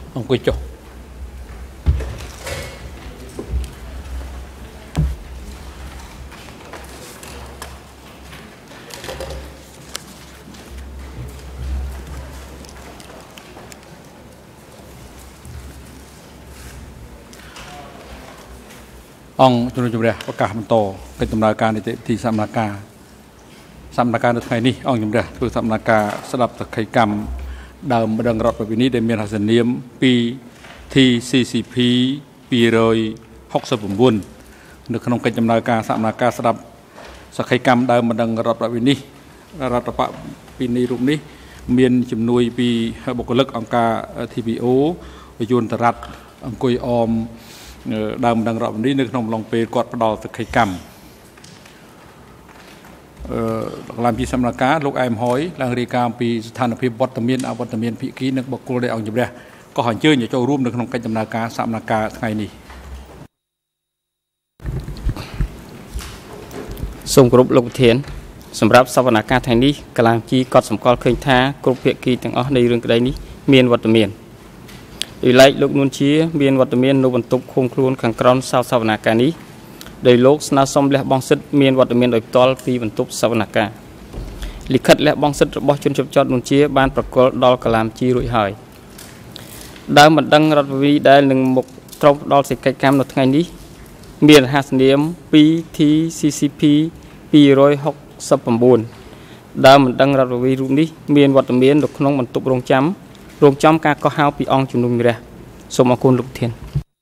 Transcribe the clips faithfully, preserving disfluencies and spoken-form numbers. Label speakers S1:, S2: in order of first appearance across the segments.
S1: ông quay chụp ông chúng tôi chụp đây có cả một tổ cái tầmนาการthì thìสำนักการสำนักการในไทยนี่องค์จำเริญคือสำนักการสลับตะไคร่กรรมดาวมาดังรถแบบนี้ได้มีหัสเนียมปีทีซีซีพีปีโรยหกสิบปุ่มบุญในขนมกิจจำนาการสำนักการสลับตะไคร่กรรมดาวมาดังรถแบบนี้รัฐประปีนี้รูปนี้มีจำนวนปีบุคลิกองค์การทีบีโอยุนตรัฐองคุยอมดาวดังรอบนี้นึกนมลงไปกอดประดอตะไคร่กรรมลำพีสำนักการลูกไอมหอยลังเรียกามปีสถานพิบวัตเมียนอาวัตเมียนพิกีนึกบอกกูได้เอาอยู่เดียก็หันเชื่ออย่าโจร่วมนึกนมกิจจำนาการสำนักการไงนี่
S2: ส่งกรุ๊ปลูกเทียนสำหรับสำนักการไทยนี้กำลังจีกอดสำกอลเคยท้ากรุ๊ปเพียกีต่างอ๋อในเรื่องใดนี้เมียนวัตเมียนอีไลลูกนุนชีเมียนวัตเมียนโนบันตุกคงครูนขังกรอนสาวสำนักการนี้โดยโลกสนาสมและบองสิทธิ์เมียนวัตเมียนโดยตอลปีบรรทุกสวรรค์การลิขิตและบองสิทธิ์บอชนชบจอดนุนเชียบานประกอบดอลกลามจีรุ่ยหายดาวมันดังรัฐวิได้หนึ่งหมกตรงดอลสิกรรมในไงนี้เมียนฮัสเนียมปีทีซีซีพีปีร้อยหกสิบปบุญดาวมันดังรัฐวิรุ่นนี้เมียนวัตเมียนดอกน้องบรรทุกโรงจำโรงจำการก็หาปีองจุนุมีเรสมอคุณลูกเทียน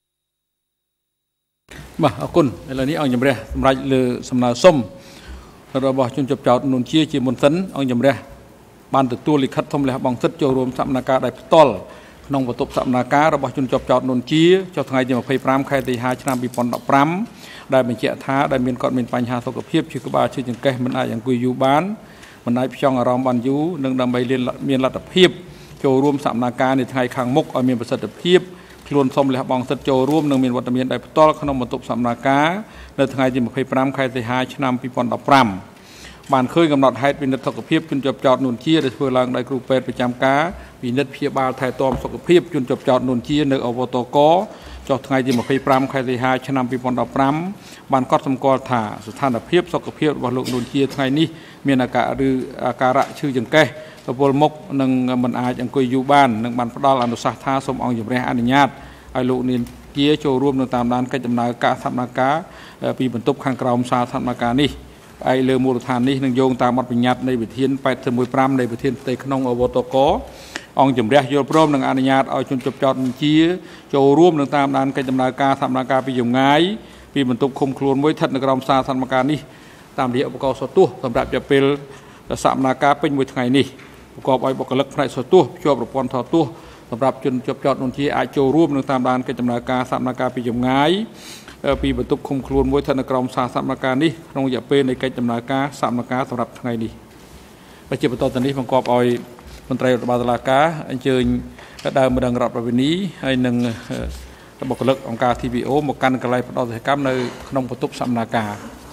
S1: บ่าคุณในเรื่องนี้เอาอย่างไรสำหรับเรือสำนักส้มเราบอกจนจบจอดนุนเชียจีมนสันเอาอย่างไรบานตัวลิขิตทมเลยบางสิทธิ์โจรวมสำนักการได้ตอลน้องประตูสำนักการเราบอกจนจบจอดนุนเชียเจ้าทางไงจะมาพยพรามใครตีหาชนะปีปอนดับพรามได้เป็นเจ้าท้าได้เป็นก่อนเป็นปัญหาสุขภาพชื่อกบาชื่อจังแกมันอาอย่างกุยยูบ้านมันได้พิจารณารองบันยูหนึ่งดำไปเรียนเมียนระดับเพียบโจรวมสำนักการในทางขังมุกเอาเมียนประสิทธิภาพคล้วนสมเลยบางสัตว์โจร่วมหนึ่งมีวัตถุมีนได้ตอลขนมบรรทุกสำนักการในทางไงจะมาพยพรามใครตีหาชนะปีปอนดับพรามบานเคยกำหนดให้เป็นนักสุขภาพจนจบจอดนุนเชียได้เพื่อลังได้ครูเป็ดประจำการมีนักพิบาลไทยตอมสุขภาพจนจบจอดนุนเชียในอบตกจอดทางไงจะมาพยพรามใครตีหาชนะปีปอนดับพรามบานก็สมกอถ่าสถานภาพสุขภาพวันลุนุนเชียทางนี้มีอากาศหรืออาการะชื่อจังแก่กบฏมกหนึ่งมันอาจยังกุยอยู่บ้านหนึ่งบานพระดาลอนุสาธาสมองอยู่ในอนุญาตไอ้ลูกนี่เกี่ยโจร่วมในตามด้านการจำนายการทำนาคาปีบรรทุกขังกราวซาทำนาคานี่ไอ้เรือมูลฐานนี่หนึ่งโยงตามมัดปัญญาในวิธีนไปสมุยพรามในวิธีนเตะขนมอบตกองจำเรียกโยพร้อมหนึ่งอนุญาตเอาจนจบจอดเกี่ยโจร่วมในตามด้านการจำนายการทำนาคาปีอย่างง่ายปีบรรทุกคมครูนไว้ทัดในกราวซาทำนาคานี่ตามเรียกอุปกรณ์สตัวสำหรับจะเป็นสามนาคาเป็นมวยไทยนี่ประกอบไว้บกเล็กในสตัวช่วยประปอนทอตัวสำหรับจนจบจอดนุนที่อาโจร่วมในตามด้านการจำนายการสามนาการปีจำง่ายปีบรรทุกคมครูนไว้ธนกรมสาสามนาการนี้คงจะเป็นในการจำนายการสามนาการสำหรับไงดีปัจจุบันตอนนี้ประกอบเอามนตรีรัฐบาลกาอันเชิญได้มาดังรับแบบนี้ให้หนึ่งบกเล็กองค์การทีบีโอมากันกระไรประดอสิกรรมในขนมบรรทุกสามนาการ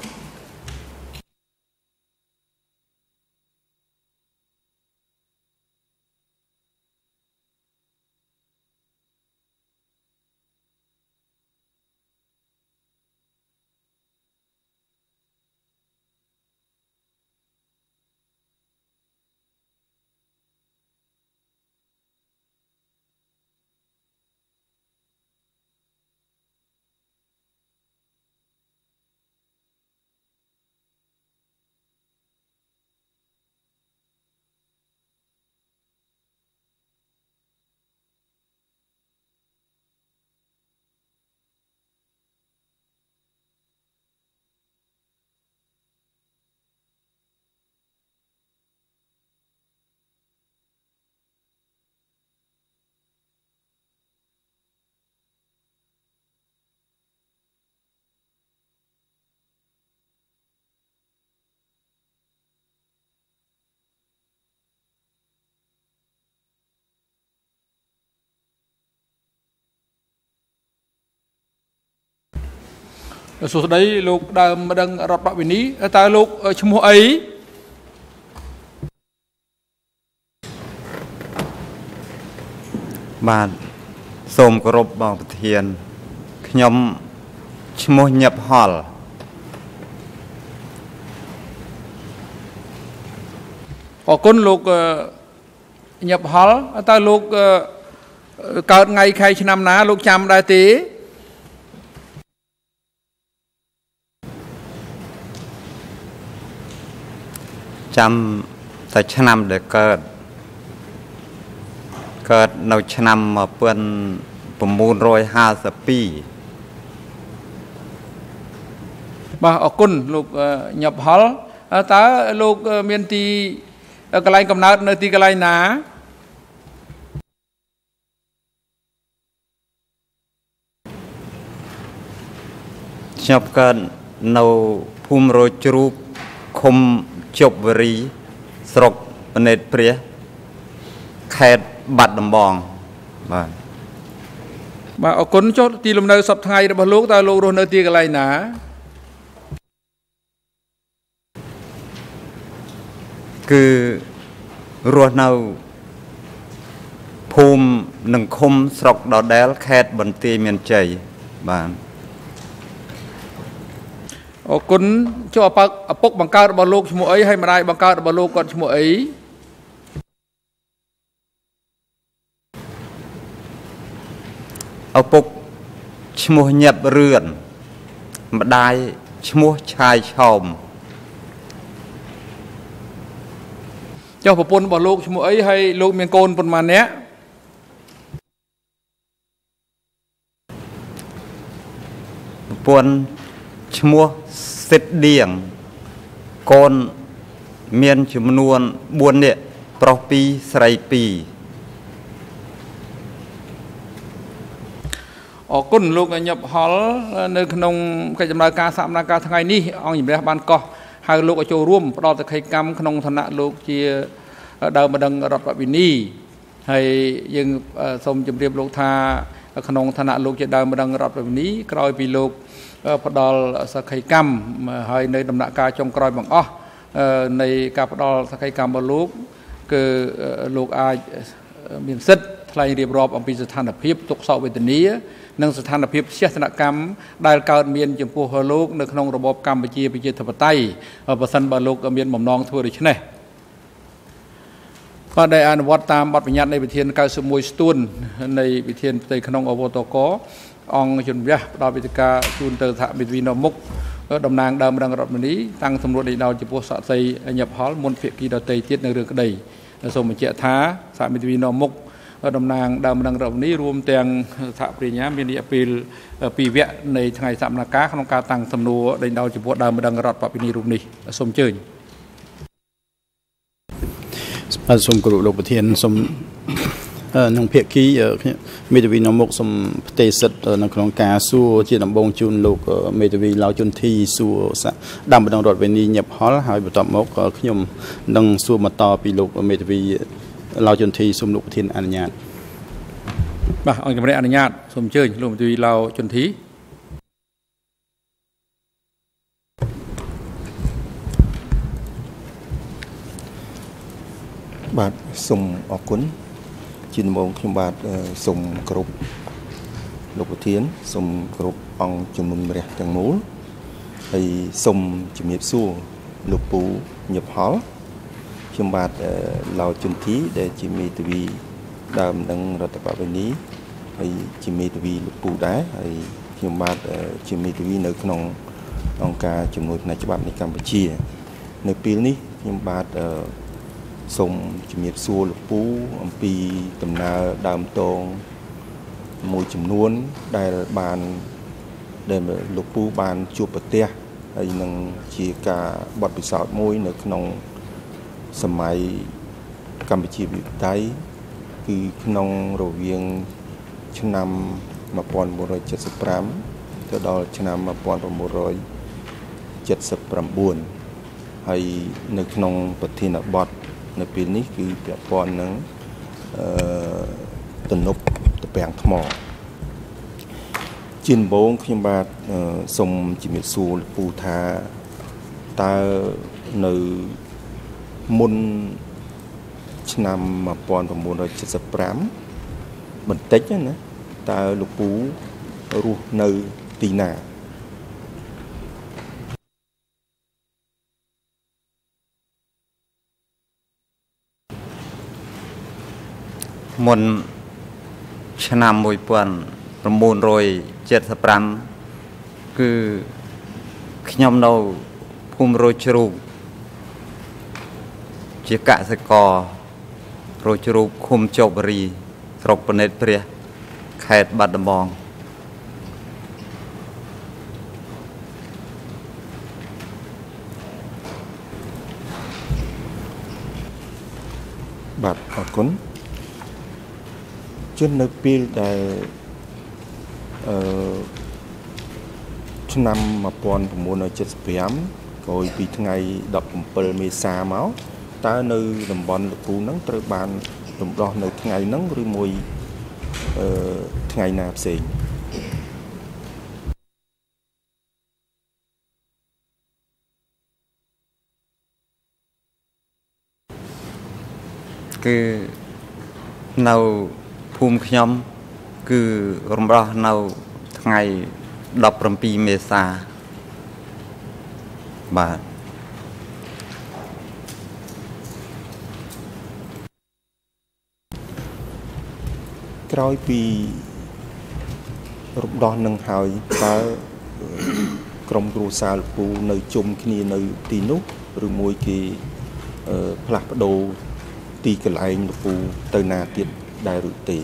S1: สุดท้ายลูกได้มาดังรับแบบนี้แต่ลูกชมไอ้
S3: บ้านសូមគោរពបងប្រធានខ្ញុំឈ្មោះញឹបហល់
S1: អរគុណលោកញឹបហល់តើលោកកើតថ្ងៃខែឆ្នាំណាលោកចាំដែរទេ
S3: ចាំតែឆ្នាំដែលកើតកើតនៅឆ្នាំmột nghìn chín trăm hai mươi hai
S1: បាទអរគុណលោកញឹបហល់តើលោកមានទីកន្លែងកំណើតនៅទីកន្លែងណា
S3: ខ្ញុំកើតនៅភូមិរោជ្រូកឃុំជប់វរីស្រុកនេតព្រះខេត្តបាត់ដំបងបាទ
S1: បាទអរគុណចុះទីលំនៅសប្តាហ៍ថ្ងៃរបស់លោកតើលោករស់នៅទីកន្លែងណា
S3: គឺរស់នៅភូមិនិងឃុំស្រុកដដែលខេត្តបន្ទាយមានជ័យបាទ
S1: អរគុណចុះឪពុកបង្កើតរបស់លោកឈ្មោះអីហើយម្ដាយបង្កើតរបស់លោកគាត់ឈ្មោះអី
S3: ឪពុកឈ្មោះញឹបរឿនម្ដាយឈ្មោះឆាយឆោម
S1: ចុះប្រពន្ធរបស់លោកឈ្មោះអីហើយលោកមានកូនប៉ុន្មាននាក់
S3: ប្រពន្ធឈ្មោះសិទ្ធឌៀងកូនមានចំនួនបួននាក់ប្រុសពីរស្រីពីរ
S1: អរគុណលោកញឹបហល់នៅក្នុងកិច្ចដំណើរការសកម្មភាពថ្ងៃនេះអង្គជំរះបានកោះហៅលោកឲ្យចូលរួមផ្ដល់សក្ខីកម្មក្នុងឋានៈលោកជាដើមម្ដងរដ្ឋវិនីហើយយើងសូមជម្រាបលោកថាក្នុងឋានៈលោកជាដើមម្ដងរដ្ឋវិនីក្រោយពីលោកផ្ដល់សក្ខីកម្មហើយនៅដំណាក់កាលចុងក្រោយបង្អស់នៃការផ្ដល់សក្ខីកម្មរបស់លោកគឺលោកអាចមានសិទ្ធិថ្លែងរៀបរាប់អំពីស្ថានភាពទុក្ខសោកវេទនានិងស្ថានភាពជាស្នកម្មដែលកើតមានចំពោះលោកនៅក្នុងរបបកម្ពុជាប្រជាធិបតេយ្យបើសិនបើលោកមានបំណងធ្វើដូច្នេះបាទដែលអនុវត្តតាមបទបញ្ញត្តិនៃវិធាន九十mộtស្ទួននៃវិធានផ្ទៃក្នុងអវតកអង្គជំរះផ្ដល់វេទិកាជូនទៅសហមេធាវីនៅមុខតំណាងដើមរងរដ្ឋមនីតាំងសម្រួលដីដោចំពោះស័ក្តិសិទ្ធិញឹបហល់មុនភាគីដទៃទៀតនៅរឿងក្តីសូមបញ្ជាក់ថាសហមេធាវីនៅមុខតំណាងដើមរងរដ្ឋមនីរួមទាំងសហប្រញ្ញាមានរយៈពេលពីរវគ្គនៃថ្ងៃសកម្មភាពក្នុងការតាំងសំណួរដីដោចំពោះដើមរងរដ្ឋបព្វនីរូបនេះសូមអញ្ជើញ
S4: បាទសូមគោរពលោកប្រធានសូមក្នុងភាគីមេធាវីនៅមុខសូមផ្ទេរសិទ្ធិនៅក្នុងការសួរជាដំបូងជូនលោកមេធាវីឡៅជុនធីសួរដើមម្ដងរដ្ឋវិនីញឹបហល់ហើយបន្ទាប់មកខ្ញុំនឹងសួរបន្តពីលោកមេធាវីឡៅជុនធីសូមលោកប្រធានអនុញ្ញាត
S1: បាទអង្គជំរះអនុញ្ញាតសូមអញ្ជើញលោកមេធាវីឡៅជុនធី
S5: បាទសូមអរគុណជាដំបូងខ្ញុំបាទសូមគោរពលោកប្រធានសូមគោរពអង្គជំនុំរះទាំងមូលហើយសូមជំរាបសួរលោកពូញឹបហល់ខ្ញុំបាទឡៅជុនធីដែលជាមេធាវីដើមនឹងរដ្ឋបព្វនីហើយជាមេធាវីលោកពូដែរហើយខ្ញុំបាទជាមេធាវីនៅក្នុងអង្គការជំនួយផ្នែកច្បាប់នៃកម្ពុជានៅពេលនេះខ្ញុំបាទសូមជំរាបសួរលោកពូអំពីដំណើរដើមតងមួយចំនួនដែលបានដែលលោកពូបានជួបប្រទះហើយនឹងជាការបទពិសោធន៍មួយនៅក្នុងសម័យកម្ពុជាវិបត្តិគឺក្នុងរវាងឆ្នាំmột nghìn chín trăm bảy mươi lămទៅដល់ឆ្នាំmột nghìn chín trăm bảy mươi chínហើយនៅក្នុងប្រធានបទនៅពេលនេះគឺពាក់ព័ន្ធនឹងអឺទំនប់តពាំងថ្មជាដំបូងខ្ញុំបាទសូមជំរាបសួរលោកពូថាតើនៅមុនឆ្នាំmột nghìn chín trăm bảy mươi lămបន្តិចណាតើលោកពូរស់នៅទីណា
S3: មុនឆ្នាំមួយពាន់ប្រមូលរយចេតសិបប្រាំគឺខ្ញុំនៅភូមិរយជ្រូកជាកសិកររយជ្រូកឃុំជោគវរីស្រុកប៉និតព្រះខេត្តបាត់ដំបង
S5: បាទអរគុណជឿននៅពេលដែលអឺឆ្នាំ1975ក្រោយពីថ្ងៃ17មេសាមកតើនៅតំបន់លោកពូហ្នឹងត្រូវបានរំដោះនៅថ្ងៃហ្នឹងឬមួយអឺថ្ងៃណាផ្សេង
S3: គឺនៅភូមិខ្ញុំគឺរំដោះនៅថ្ងៃ17មេសាបាទ
S5: ក្រោយពីរំដោះនឹងហើយតើក្រុមគ្រួសារលោកពូនៅជុំគ្នានៅទីនោះឬមួយគេផ្លាស់ប្ដូរទីកន្លែងលោកពូទៅណាទៀតដែរឬទេ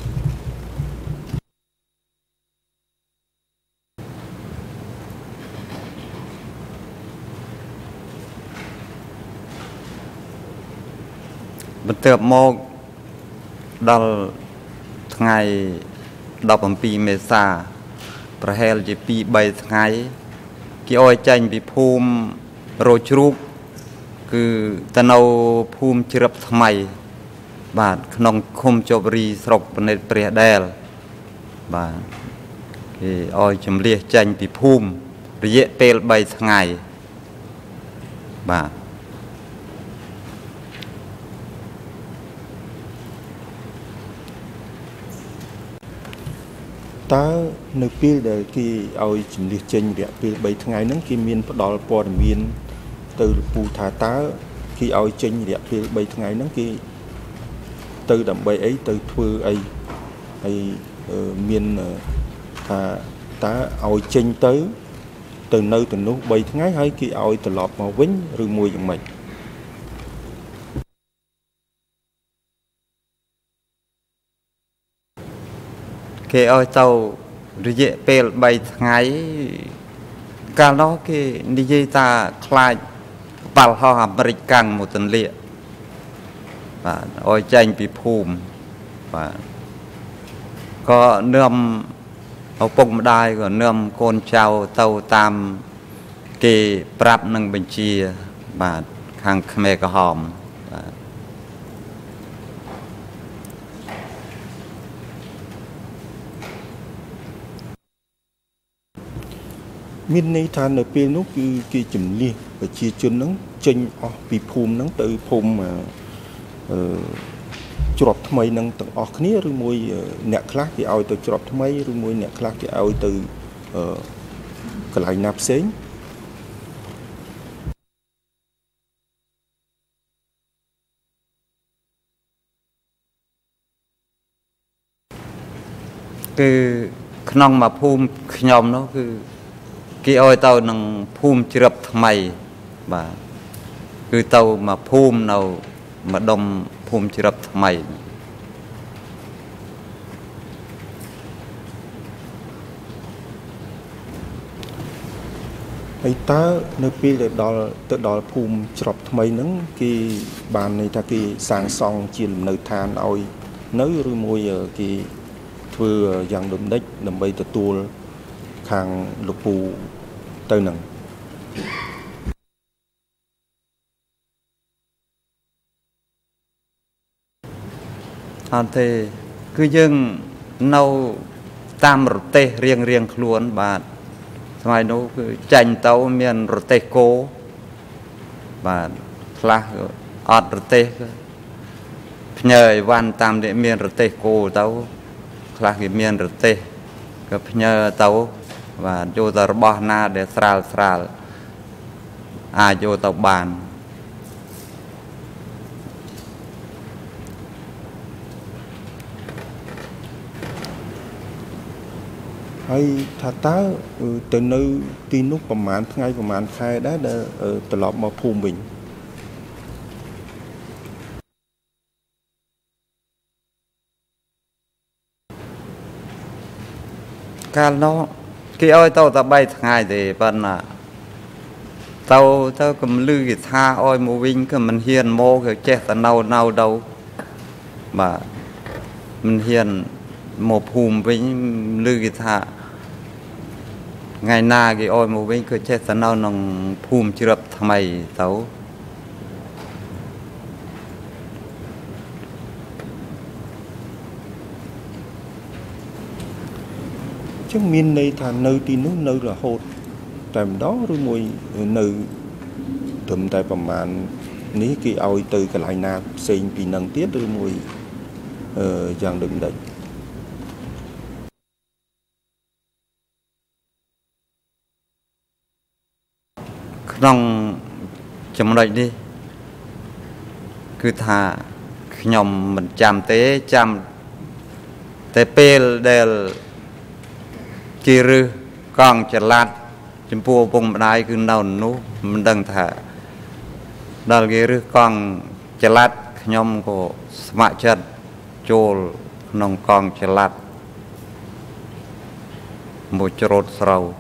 S3: បន្ទាប់មកដល់ថ្ងៃ17មេសាប្រហែលជាពីរបីថ្ងៃគេឲ្យចេញពីភូមិរយជ្រូកគឺទៅនៅភូមិជ្រឹបថ្មីបាទក្នុងឃុំជោគវរីស្រុកប៉និតព្រះដែលបាទគេឲ្យជំលះចេញពីភូមិរយៈពេលបីថ្ងៃបាទ
S5: តើនៅពេលដែលគេឲ្យជំលះចេញរយៈពេលបីថ្ងៃហ្នឹងគេមានផ្ដល់ព័ត៌មានទៅលោកពូថាតើគេឲ្យចេញរយៈពេលបីថ្ងៃហ្នឹងគេទៅដើម្បីអីទៅធ្វើអីហើយមានថាតើឲ្យចេញទៅទៅនៅទៅនោះបីថ្ងៃហើយគេឲ្យត្រឡប់មកវិញឬមួយយ៉ាងម៉េច
S3: គេឲ្យទៅរយៈពេលបីថ្ងៃកាលនោះគេនិយាយថាខ្លាចបាល់ហោះអាមេរិកកាំងមកទន្លាបាទឲ្យចេញពីភូមិបាទក៏នាំឪពុកម្ដាយក៏នាំកូនចៅទៅតាមគេប្រាប់នឹងបញ្ជាបាទខាងខ្មែរក្រហមបាទ
S5: មានន័យថានៅពេលនោះគឺគេជំនះប្រជាជនហ្នឹងចេញអស់ពីភូមិហ្នឹងទៅភូមិអឺច្រប់ថ្មីហ្នឹងទាំងអស់គ្នាឬមួយអ្នកខ្លះគេឲ្យទៅច្រប់ថ្មីឬមួយអ្នកខ្លះគេឲ្យទៅអឺកន្លែងណាផ្សេង
S3: គឺក្នុងមួយភូមិខ្ញុំនោះគឺគេឲ្យទៅនឹងភូមិជ្រឹបថ្មីបាទគឺទៅមកភូមិនៅម្ដុំភូមិជ្រឹបថ្មី
S5: ហើយតើនៅពេលដែលដល់ទៅដល់ភូមិជ្រប់ថ្មីហ្នឹងគេបានន័យថាគេសាងសង់ជាលំនៅឋានឲ្យនៅឬមួយគេធ្វើយ៉ាងដំណេចដើម្បីទទួលខាងលោកពូទៅនឹង
S3: អត់ទេគឺយើងនៅតាមរទេសរៀងរៀងខ្លួនបាទសម័យនោះគឺចាញ់ទៅមានរទេសគោបាទខ្លះអត់រទេសផ្ញើអីវ៉ាន់តាមដែលមានរទេសគោទៅខ្លះគេមានរទេសក៏ផ្ញើទៅបាទចូលទៅរបស់ណាដែលស្រាលស្រាលអាចចូលទៅបាន
S5: ហើយថាតើទៅនៅទីនោះប្រហែលថ្ងៃប្រហែលខែដែរដែលត្រឡប់មកភូមិវិញ
S3: កាលនោះគេឲ្យទៅតែបីថ្ងៃទេប៉ុន្តែទៅទៅកំលឺគេថាឲ្យមកវិញក៏មិនហ៊ានមកគេចេះតែនៅនៅទៅបាទមិនហ៊ានមកភូមិវិញលឺគេថាថ្ងៃណាគេឲ្យមកវិញគឺចេះតែនៅក្នុងភូមិជ្រាបថ្មីទៅ
S5: ចឹងមានន័យថានៅទីនោះនៅរហូតតែម្ដងឬមួយនៅត្រឹមតែប្រមាណនេះគេឲ្យទៅកន្លែងណាផ្សេងពីនឹងទៀតឬមួយអឺយ៉ាងដូចម្ដេច
S3: ក្នុងចំណុចនេះគឺថាខ្ញុំមិនចាំទេចាំតែពេលដែលជារឹសកង់ចល័តចំពោះឪពុកម្ដាយគឺនៅនោះមិនដឹងថាដល់គេរឹសកង់ចល័តខ្ញុំក៏ស្ម័គ្រចិត្តចូលក្នុងកង់ចល័តមកច្រូតស្រូវ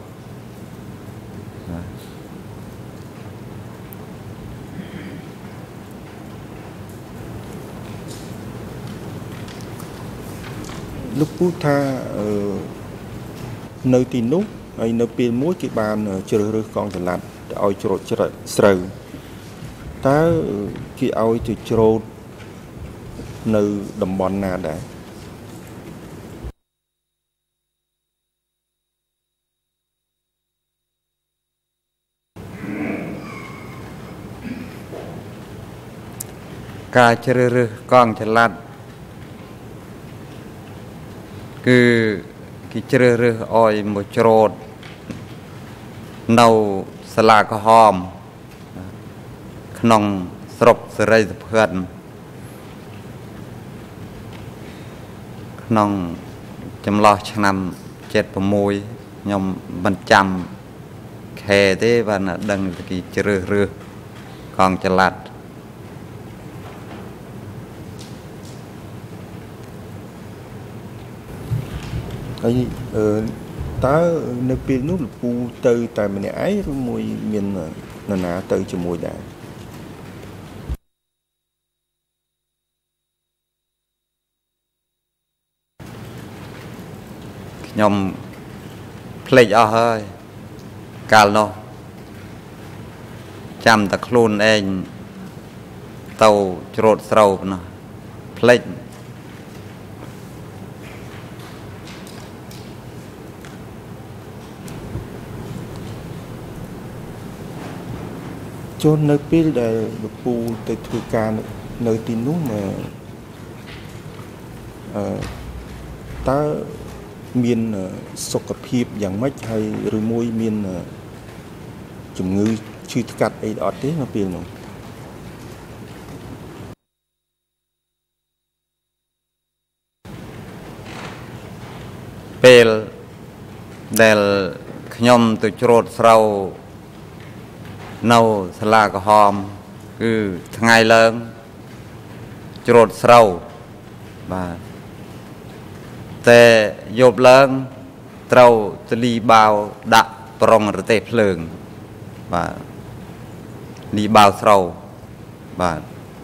S5: លោកពូថាអឺនៅទីនោះហើយនៅពេលមួយគេបានជ្រើសរើសកង់ចល័តឲ្យច្រូតស្រូវតើគេឲ្យទៅច្រូតនៅតំបន់ណាដែរ
S3: ការជ្រើសរើសកង់ចល័តគឺគេជ្រើសរើសឲ្យមកច្រូតនៅសាលាក្រហមក្នុងស្រុកសេរីសុភ័ណ្ឌក្នុងចម្លោះឆ្នាំเจ็ดสิบหกខ្ញុំមិនចាំខែទេបានដឹងគេជ្រើសរើសកង់ចល័ត
S5: ហើយអឺតើនៅពេលនោះលោកពូទៅតែម្នាក់ឯងឬមួយមាននរណាទៅជាមួយដែរ
S3: ខ្ញុំភ្លេចអស់ហើយកាលនោះចាំតែខ្លួនឯងទៅច្រូតស្រូវនោះភ្លេច
S5: ចូលនៅពេលដែលលោកពូទៅធ្វើការនៅទីនោះមកអឺតើមានសុខភាពយ៉ាងម៉េចហើយឬមួយមានជំងឺឈឺថ្កាត់អីអត់ទេនៅពេលនោះ
S3: ពេលដែលខ្ញុំទៅច្រូតស្រូវនៅសាលាក្រហមគឺថ្ងៃឡើងច្រូតស្រូវបាទតែយប់ឡើងត្រូវទលីបាវដាក់ប្រងរទេសភ្លើងបាទលីបាវស្រូវបាទ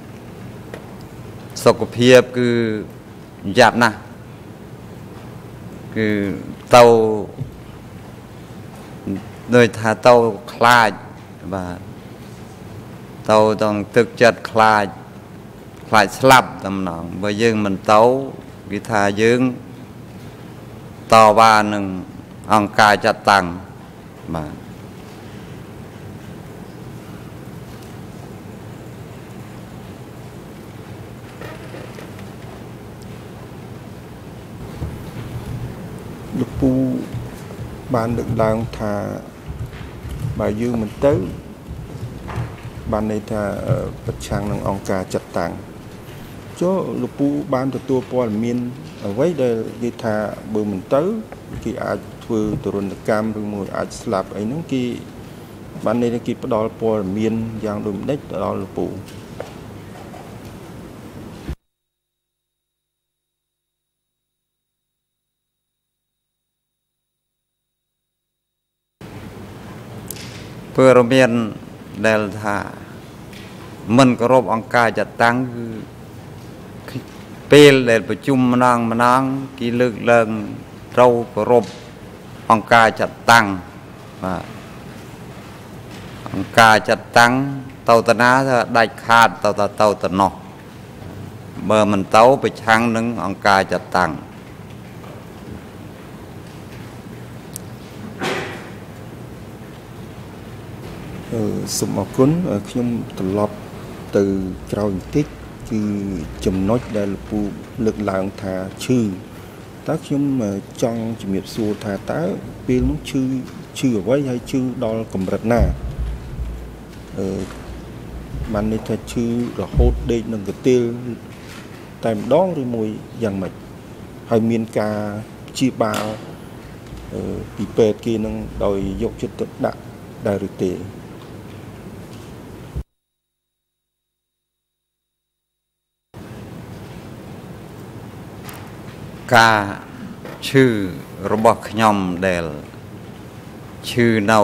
S3: សុខភាពគឺយ៉ាប់ណាស់គឺទៅដោយថាទៅខ្លាចបាទទៅต้องទឹកចិត្តខ្លាចខ្លាចស្លាប់តែម្ដងបើយើងមិនទៅគេថាយើងតវ៉ានឹងអង្គការចាត់តាំងបាទ
S5: ពូបានលើកឡើងថាបើយើងមិនទៅបានន័យថាប្រឆាំងនឹងអង្គការចាត់តាំងចូលលោកពូបានទទួលព័ត៌មានអ្វីដែលគេថាបើមិនទៅគេអាចធ្វើទរណកម្មឬមួយអាចស្លាប់អីហ្នឹងគេបានន័យថាគេផ្ដល់ព័ត៌មានយ៉ាងដូចម្ដេចទៅដល់លោកពូ
S3: ព័ត៌មានដែលថាមិនគោរពអង្គការចាត់តាំងគឺពេលដែលប្រជុំម្ដងម្ដងគេលើកឡើងត្រូវគោរពអង្គការចាត់តាំងបាទអង្គការចាត់តាំងទៅតាណាថាដាច់ខាតទៅទៅទៅទៅនោះបើមិនទៅប្រឆាំងនឹងអង្គការចាត់តាំង
S5: សូមអរគុណខ្ញុំត្រឡប់ទៅក្រោយបន្តិចគឺចំណុចដែលលោកពូលើកឡើងថាឈឺតើខ្ញុំចង់ជំរាបសួរថាតើពេលនោះឈឺឈឺអ្វីហើយឈឺដល់កម្រិតណាអឺបានន័យថាឈឺរហូតដេកនឹងកន្ទេលតែម្ដងឬមួយយ៉ាងម៉េចហើយមានការព្យាបាលអឺពីពេទ្យគេនឹងដោយយកចិត្តទុកដាក់ដែរឬទេ
S3: ការឈឺរបស់ខ្ញុំដែលឈឺនៅ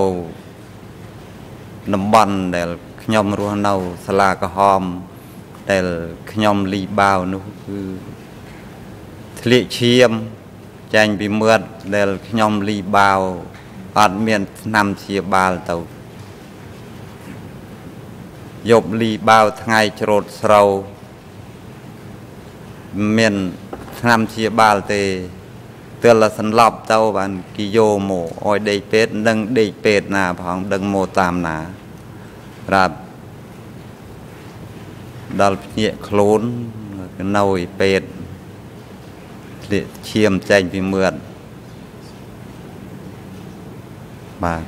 S3: តំបន់ដែលខ្ញុំរស់នៅសាលាក្រហមដែលខ្ញុំលីបាវនោះគឺធ្លាក់ឈាមចាញ់ពីមាត់ដែលខ្ញុំលីបាវអត់មានថ្នាំព្យាបាលទៅយប់លីបាវថ្ងៃច្រូតស្រូវមានថ្នាំព្យាបាលទេទើបសន្លប់ទៅបានគេយកមកឲ្យដេកពេទ្យនឹងដេកពេទ្យណាផងដឹងមកតាមណាប្រាប់ដល់ភ្ញាក់ខ្លួននៅឯពេទ្យធ្លាក់ឈាមចេញពីមាត់បាទ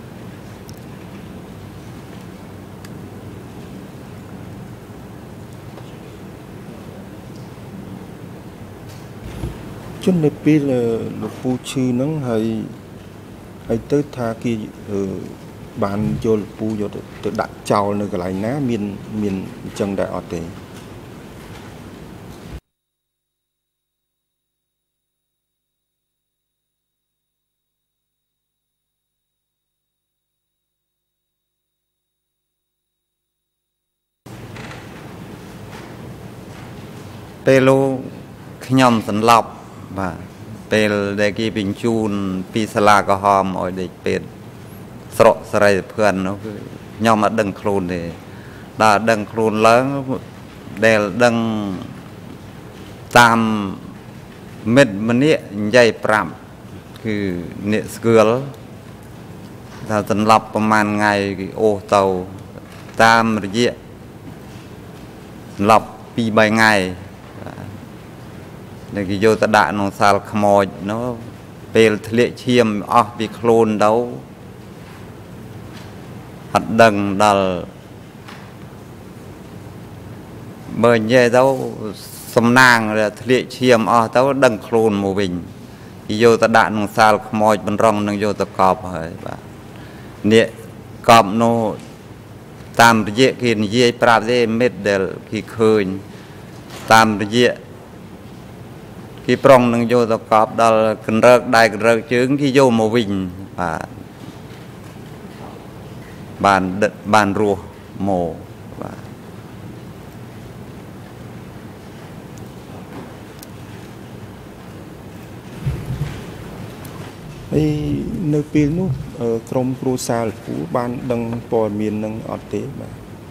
S5: ជន់នៅពេលលោកពូឈឺហ្នឹងហើយហើយទៅថាគេបានយកលោកពូយកទៅដាក់ចោលនៅកន្លែងណាមានមានអញ្ចឹងដែរអត់ទេ
S3: ពេលលោកខ្ញុំសន្លប់បាទពេលដែលគេបញ្ជូនពីសាលាក្រហមឲ្យដេកពេទ្យស្រកសរីភឿននោះគឺខ្ញុំអត់ដឹងខ្លួនទេដល់ដឹងខ្លួនឡើងដែលដឹងតាមមិត្តម្នាក់និយាយប្រាប់គឺអ្នកស្គាល់ថាសន្លប់ប្រហែលថ្ងៃគេអូសទៅតាមរយៈសន្លប់ពីរបីថ្ងៃដែលគេយកទៅដាក់ក្នុងសាលខ្មោចនោះពេលធ្លាក់ឈាមអស់ពីខ្លួនទៅអត់ដឹងដល់បើនិយាយទៅសំណាងធ្លាក់ឈាមអស់ទៅដឹងខ្លួនមកវិញគេយកទៅដាក់ក្នុងសាលខ្មោចបន្រងនឹងយកទៅកប់ហើយបាទនេះកប់នោះតាមរយៈគេនិយាយប្រាប់ទេមិត្តដែលគេឃើញតាមរយៈគេប្រុងនឹងយកទៅកប់ដល់កណ្រើកដៃកណ្រើកជើងគេយកមកវិញបាទបានបានរស់មកបាទ
S5: ហើយនៅពេលនោះក្រុមគ្រួសារលោកពូបានដឹងព័ត៌មាននឹងអត់ទេបាទ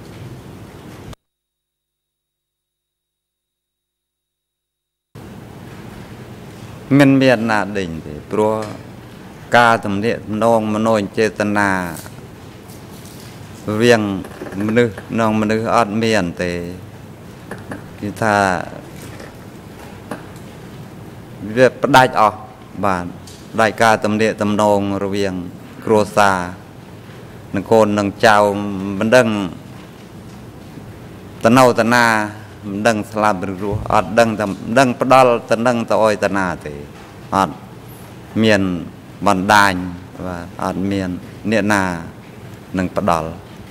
S3: មិនមានណាដេញទេព្រោះការទំនាក់ទំនងមនោចេតនាវាងមនុស្សនងមនុស្សអត់មានទេគឺថាវាផ្ដាច់អស់បាទ đại ca tầm địa tầm nông rồi viếng cua xa nâng côn nâng chào mình đừng tận nâu tận na mình đừng làm được rồi ở đừng tầm đừng bắt đầu tận đừng tao oi tận na thì ở miền bản đàn và ở miền địa na nâng bắt đầu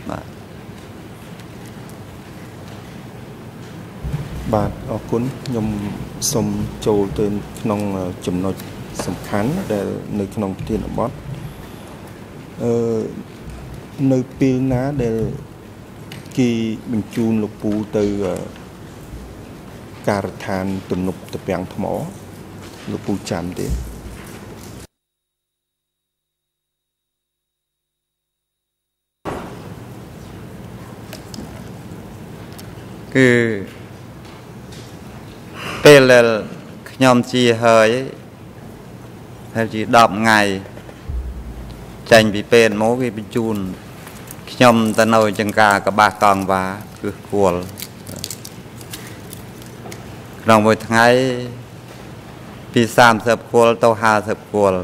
S5: បាទអរគុណខ្ញុំសូមចូលទៅក្នុងចំណុចសំខាន់ដែលនៅក្នុងប្រធានបទអឺនៅពេលណាដែលគេបញ្ជូនលោកពូទៅការដ្ឋានទំនប់តាពាំងថ្មលោកពូចាំទេ
S3: គឺពេលខ្ញុំជាហើយហើយជាដប់ថ្ងៃចាញ់ពីពេលមកគេបញ្ជូនខ្ញុំទៅនៅចង្ការកបាសកងវ៉ាគឺគួលក្នុងមួយថ្ងៃពីសាមសិបគួលទៅហាសិបគួល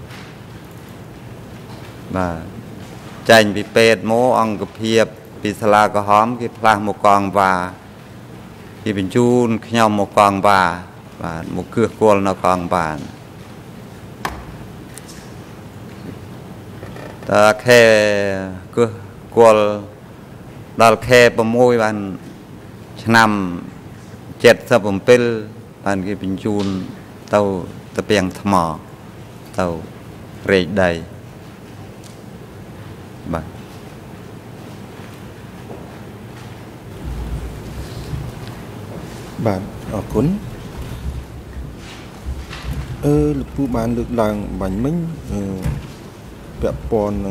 S3: បាទចាញ់ពីពេលមកអង្គភាពពីសាលាក្រហមគេផ្លាស់មកកងវ៉ាគេបញ្ជូនខ្ញុំមកកងវ៉ាបាទមកគឺគួលនៅកងវ៉ាតើខែគឺគួលដល់ខែប្រមូលបានឆ្នាំเจ็ดสิบเจ็ดបានគេបញ្ជូនទៅតាពាំងថ្មទៅរែកដីបាទ
S5: បាទអរគុណអឺលោកពូបានលើកឡើងបាញ់មិញអឺពាក់ព័ន្ធនឹង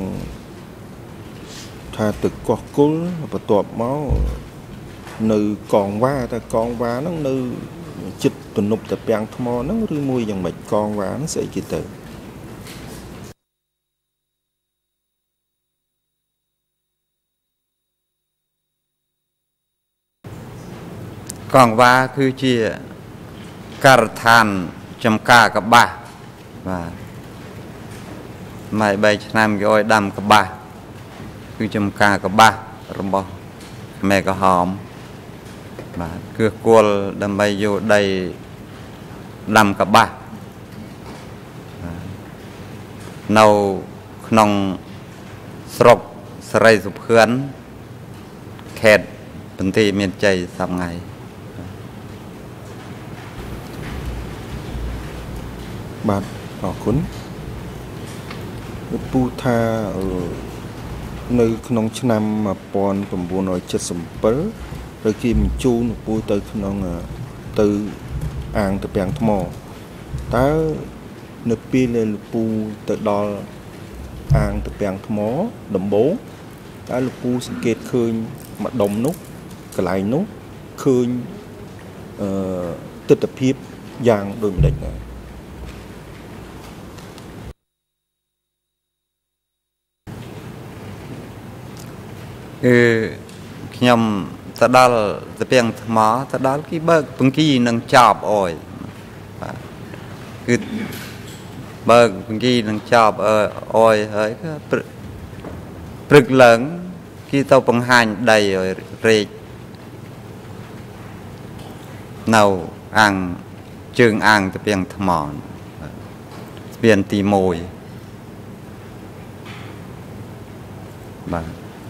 S5: ថាទឹកកោះគុលបន្ទាប់មកនៅកងវ៉ាតែកងវ៉ាហ្នឹងនៅចិត្តទំនប់តាពាំងថ្មហ្នឹងឬមួយយ៉ាងម៉េចកងវ៉ាហ្នឹងស្អីគេទៅ
S3: កងវ៉ាគឺជាការដ្ឋានចំការកបាសបាទម៉ៃបីឆ្នាំគេឲ្យដាំកបាសគឺចំការកបាសរបស់ខ្មែរក្រហមបាទគឺគួលដើម្បីយកដីដាំកបាសនៅក្នុងស្រុកស្រីសុភឿនខេត្តបន្ទាយមានជ័យសប្ងៃ
S5: បាទអរគុណលោកពូថានៅក្នុងឆ្នាំmột nghìn chín trăm bảy mươi bảy rồiគេបញ្ជូនលោកពូទៅក្នុងទៅអាងតាពាំងថ្មតើនៅពេលដែលលោកពូទៅដល់អាងតាពាំងថ្មដំបូងតើលោកពូសង្កេតឃើញម្ដុំនោះកន្លែងនោះឃើញអឺទិដ្ឋភាពយ៉ាងដូចម្ដេចដែរ
S3: គឺខ្ញុំទៅដល់តាពាំងថ្មទៅដល់គេបើកបង្គីនឹងចប់អយបាទគឺបើកបង្គីនឹងចប់អយហើយក៏ព្រឹកឡើងគេទៅបង្ហាញដីឲ្យរែកនៅអាងជើងអាងតាពាំងថ្មស្ពានទីមួយបាទ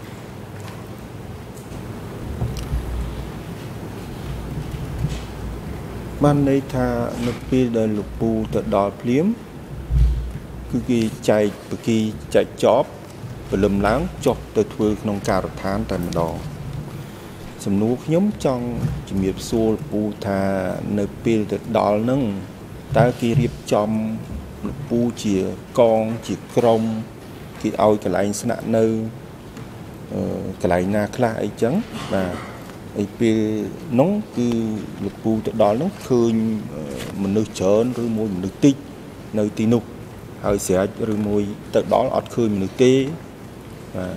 S5: បានន័យថានៅពេលដែលលោកពូទៅដល់ភ្លាមគឺគេចែកបង្គីចែកចប់ព្រលឹមឡើងចុះទៅធ្វើក្នុងការដ្ឋានតែម្ដងសំណួរខ្ញុំចង់ជំរាបសួរលោកពូថានៅពេលទៅដល់ហ្នឹងតើគេរៀបចំលោកពូជាកងជាក្រុមគេឲ្យកន្លែងស្នាក់នៅកន្លែងណាខ្លះអីចឹងបាទឯពេលនោះគឺលោកពូទៅដល់នោះឃើញមនុស្សច្រើនឬមួយមនុស្សតិចនៅទីនោះហើយស្រេចឬមួយទៅដល់អត់ឃើញមនុស្សទេបាទ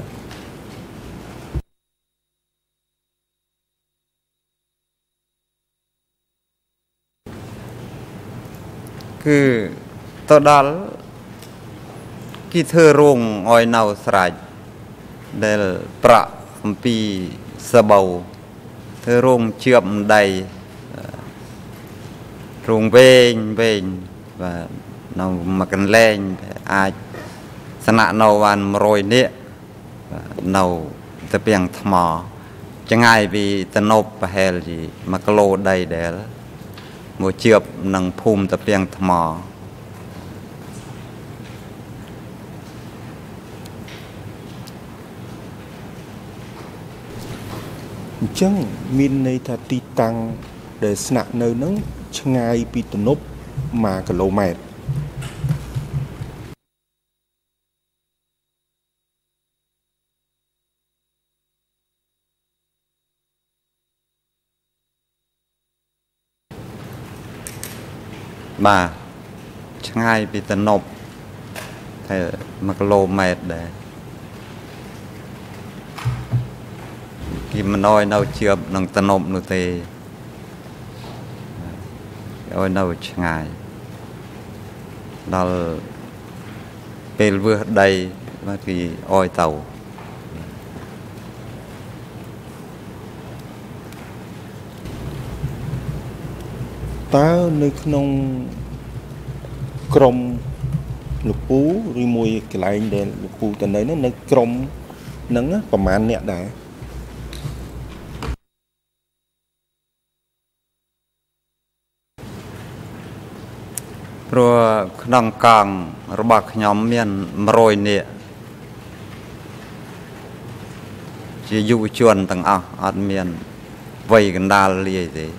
S3: គឺទៅដល់គីធ្វើរោងឲ្យនៅស្រេចដែលប្រាក់អំពីសបោធ្វើរោងជាប់ដៃរោងវែងវែងបាទនៅមកកន្លែងអាចស្នាក់នៅបាន100នាក់នៅទៅពីងថ្មចង្អាយពីតនប់ប្រហែលជា1គីឡូដីដែលមកជាប់នឹងភូមិទៅពីងថ្ម
S5: អញ្ចឹងមានន័យថាទីតាំងដែលស្នាក់នៅនឹងឆ្ងាយពីទំនប់1គីឡូម៉ែត្រ
S3: បាទឆ្ងាយពីទំនប់តែ1គីឡូម៉ែត្រដែរគេមិនអោយនៅជាប់នឹងទំនប់នោះទេឲ្យនៅឆ្ងាយដល់ពេលវឺសដីបាទគេអោយទៅ
S5: តើនៅក្នុងក្រុមលោកពូឬមួយកន្លែងដែលលោកពូទៅនៅនៅក្រុមហ្នឹងប្រហែលអ្នកដែរ
S3: ព្រោះក្នុងកងរបស់ខ្ញុំមាន100នាក់ជាយុវជនទាំងអស់អត់មានវ័យកណ្ដាលលាយទេ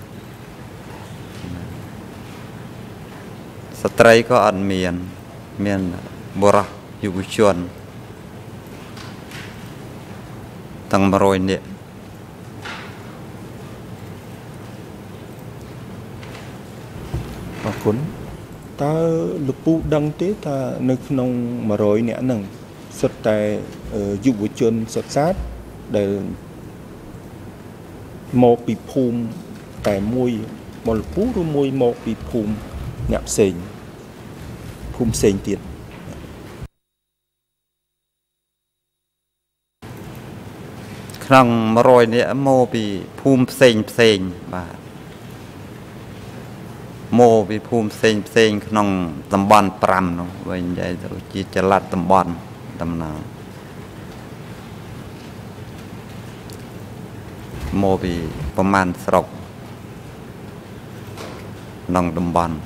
S3: ស្ត្រីក៏អត់មានមានបុរសយុវជនទាំង100នាក់
S5: អរគុណតើលោកពូដឹងទេថានៅក្នុង100នាក់ហ្នឹងសុទ្ធតែយុវជនសុទ្ធសាធដែលមកពីភូមិតែមួយមកលោកពូឬមួយមកពីភូមិអ្នកផ្សេងភូមិផ្សេងទៀត
S3: ក្នុង100នាក់មកពីភូមិផ្សេងផ្សេងបាទមកពីភូមិផ្សេងផ្សេងក្នុងតំបន់5នោះវិញនិយាយទៅជាចល័តតំបន់ដំណើរមកពីប្រមាណស្រុកក្នុងតំបន់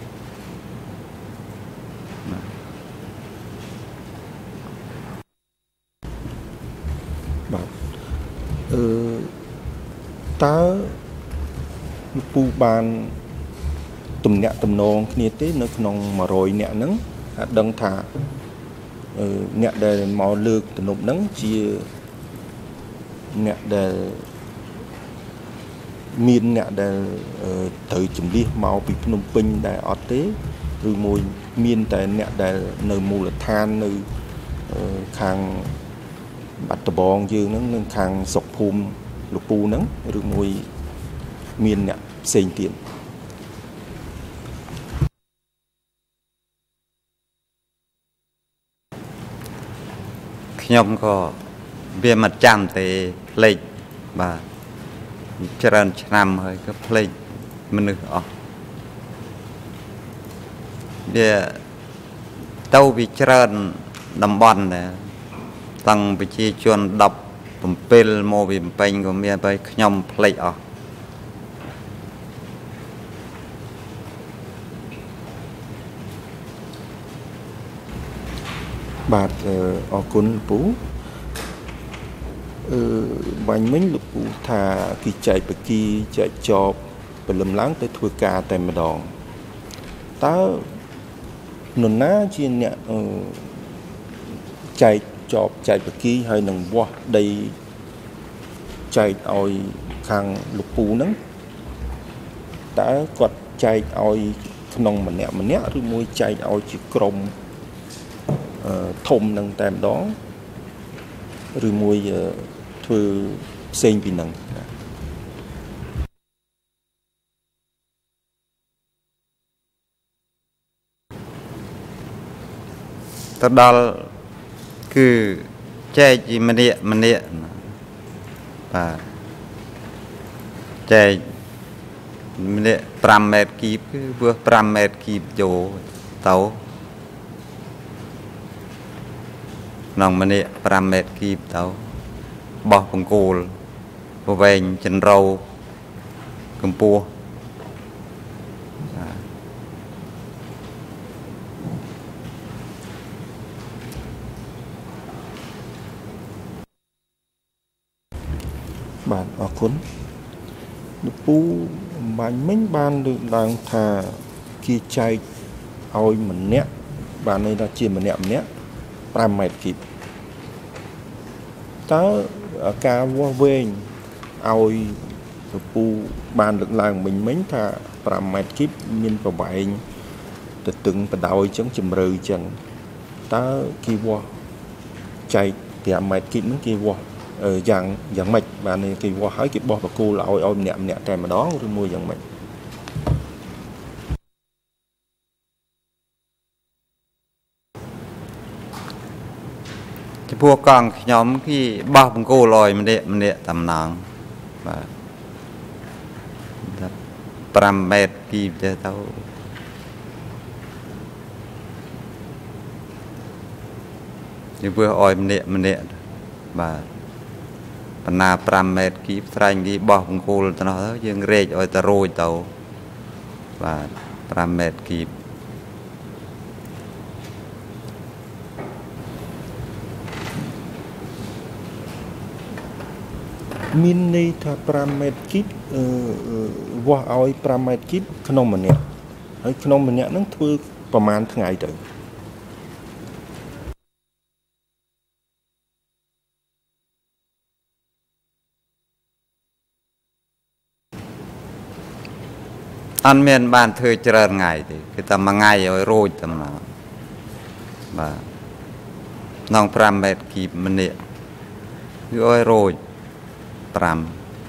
S5: បាទអឺតើលោកពូបានទំនាក់ទំនងគ្នាទេនៅក្នុង100នាក់ហ្នឹងអាចដឹងថាអ្នកដែលមកលើកទំនប់ហ្នឹងជាអ្នកដែលមានអ្នកដែលត្រូវជំនះមកពីភ្នំពេញដែលអត់ទេឬមួយមានតែអ្នកដែលនៅមូលដ្ឋាននៅខាងបាត់ដំបងយើងហ្នឹងនៅខាងស្រុកភូមិលោកពូហ្នឹងឬមួយមានអ្នកផ្សេងទៀត
S3: ខ្ញុំក៏វាមិនចាំទេផ្លេចបាទច្រើនឆ្នាំហើយក៏ផ្លេចមនុស្សអស់វាទៅវាច្រើនតំបន់ដែរតាំងប្រជាជន17មកពីបំពេញក៏មានហើយខ្ញុំផ្លេចអស់
S5: បាទអរគុណលោកពូអឺបាញ់មិញលោកពូថាគេចែកបកីចែកចបព្រលឹមឡើងទៅធ្វើការតែម្ដងតើនរណាជាអ្នកអឺចែកចបចែកបកីហើយនឹងវាស់ដីចែកឲ្យខាងលោកពូហ្នឹងតើគាត់ចែកឲ្យក្នុងម្នាក់ម្នាក់ឬមួយចែកឲ្យជាក្រុមធំនឹងតែម្ដងឬមួយធ្វើផ្សេងពីនឹង
S3: តទៅដល់គឺចែកជាម្នាក់ម្នាក់បាទចែកម្នាក់5ម៉ែត្រគីបគឺវា5ម៉ែត្រគីបចូលទៅក្នុងម្នាក់5ម៉ែត្រគីបទៅបោះបង្គោលប្រវែងចន្រោកម្ពស់
S5: បាទអរគុណលោកពូបាញ់មិញបានលើកឡើងថាគេចែកឲ្យម្នាក់បានន័យថាជាម្នាក់ម្នាក់5ម៉ែត្រគីបតើការវាស់វែងឲ្យលោកពូបានលើកឡើងមិញមិញថា5ម៉ែត្រគីបមានប្រវែងទៅទឹងបដោយអញ្ចឹងជម្រៅអញ្ចឹងតើគេវាស់ចែក5ម៉ែត្រគីបហ្នឹងគេវាស់យ៉ាងយ៉ាងម៉េចបានគេវាស់ហើយគេបោះបកគោលឲ្យឲ្យម្នាក់ម្នាក់តែម្ដងឬមួយយ៉ាងម៉េច
S3: ចំពោះកង់ខ្ញុំគេបោះបង្គោលឲ្យម្នាក់ម្នាក់តែម្ដងបាទ5ម៉ែត្រគីបទៅទៅចំពោះឲ្យម្នាក់ម្នាក់បាទបណ្ណា5ម៉ែត្រគីបស្រែងគេបោះបង្គោលទៅនោះទៅយើងរែកឲ្យទៅរួចទៅបាទ5ម៉ែត្រគីប
S5: មានន័យថា5ម៉ែត្រគីបអឺវាស់ឲ្យ5ម៉ែត្រគីបក្នុងម្នាក់ហើយក្នុងម្នាក់ហ្នឹងធ្វើប្រហែលថ្ងៃទៅ
S3: អត់មានបានធ្វើច្រើនថ្ងៃទេគឺតែមួយថ្ងៃឲ្យរួចតែម្ដងបាទក្នុង5ម៉ែត្រគីបម្នាក់គឺឲ្យរួច5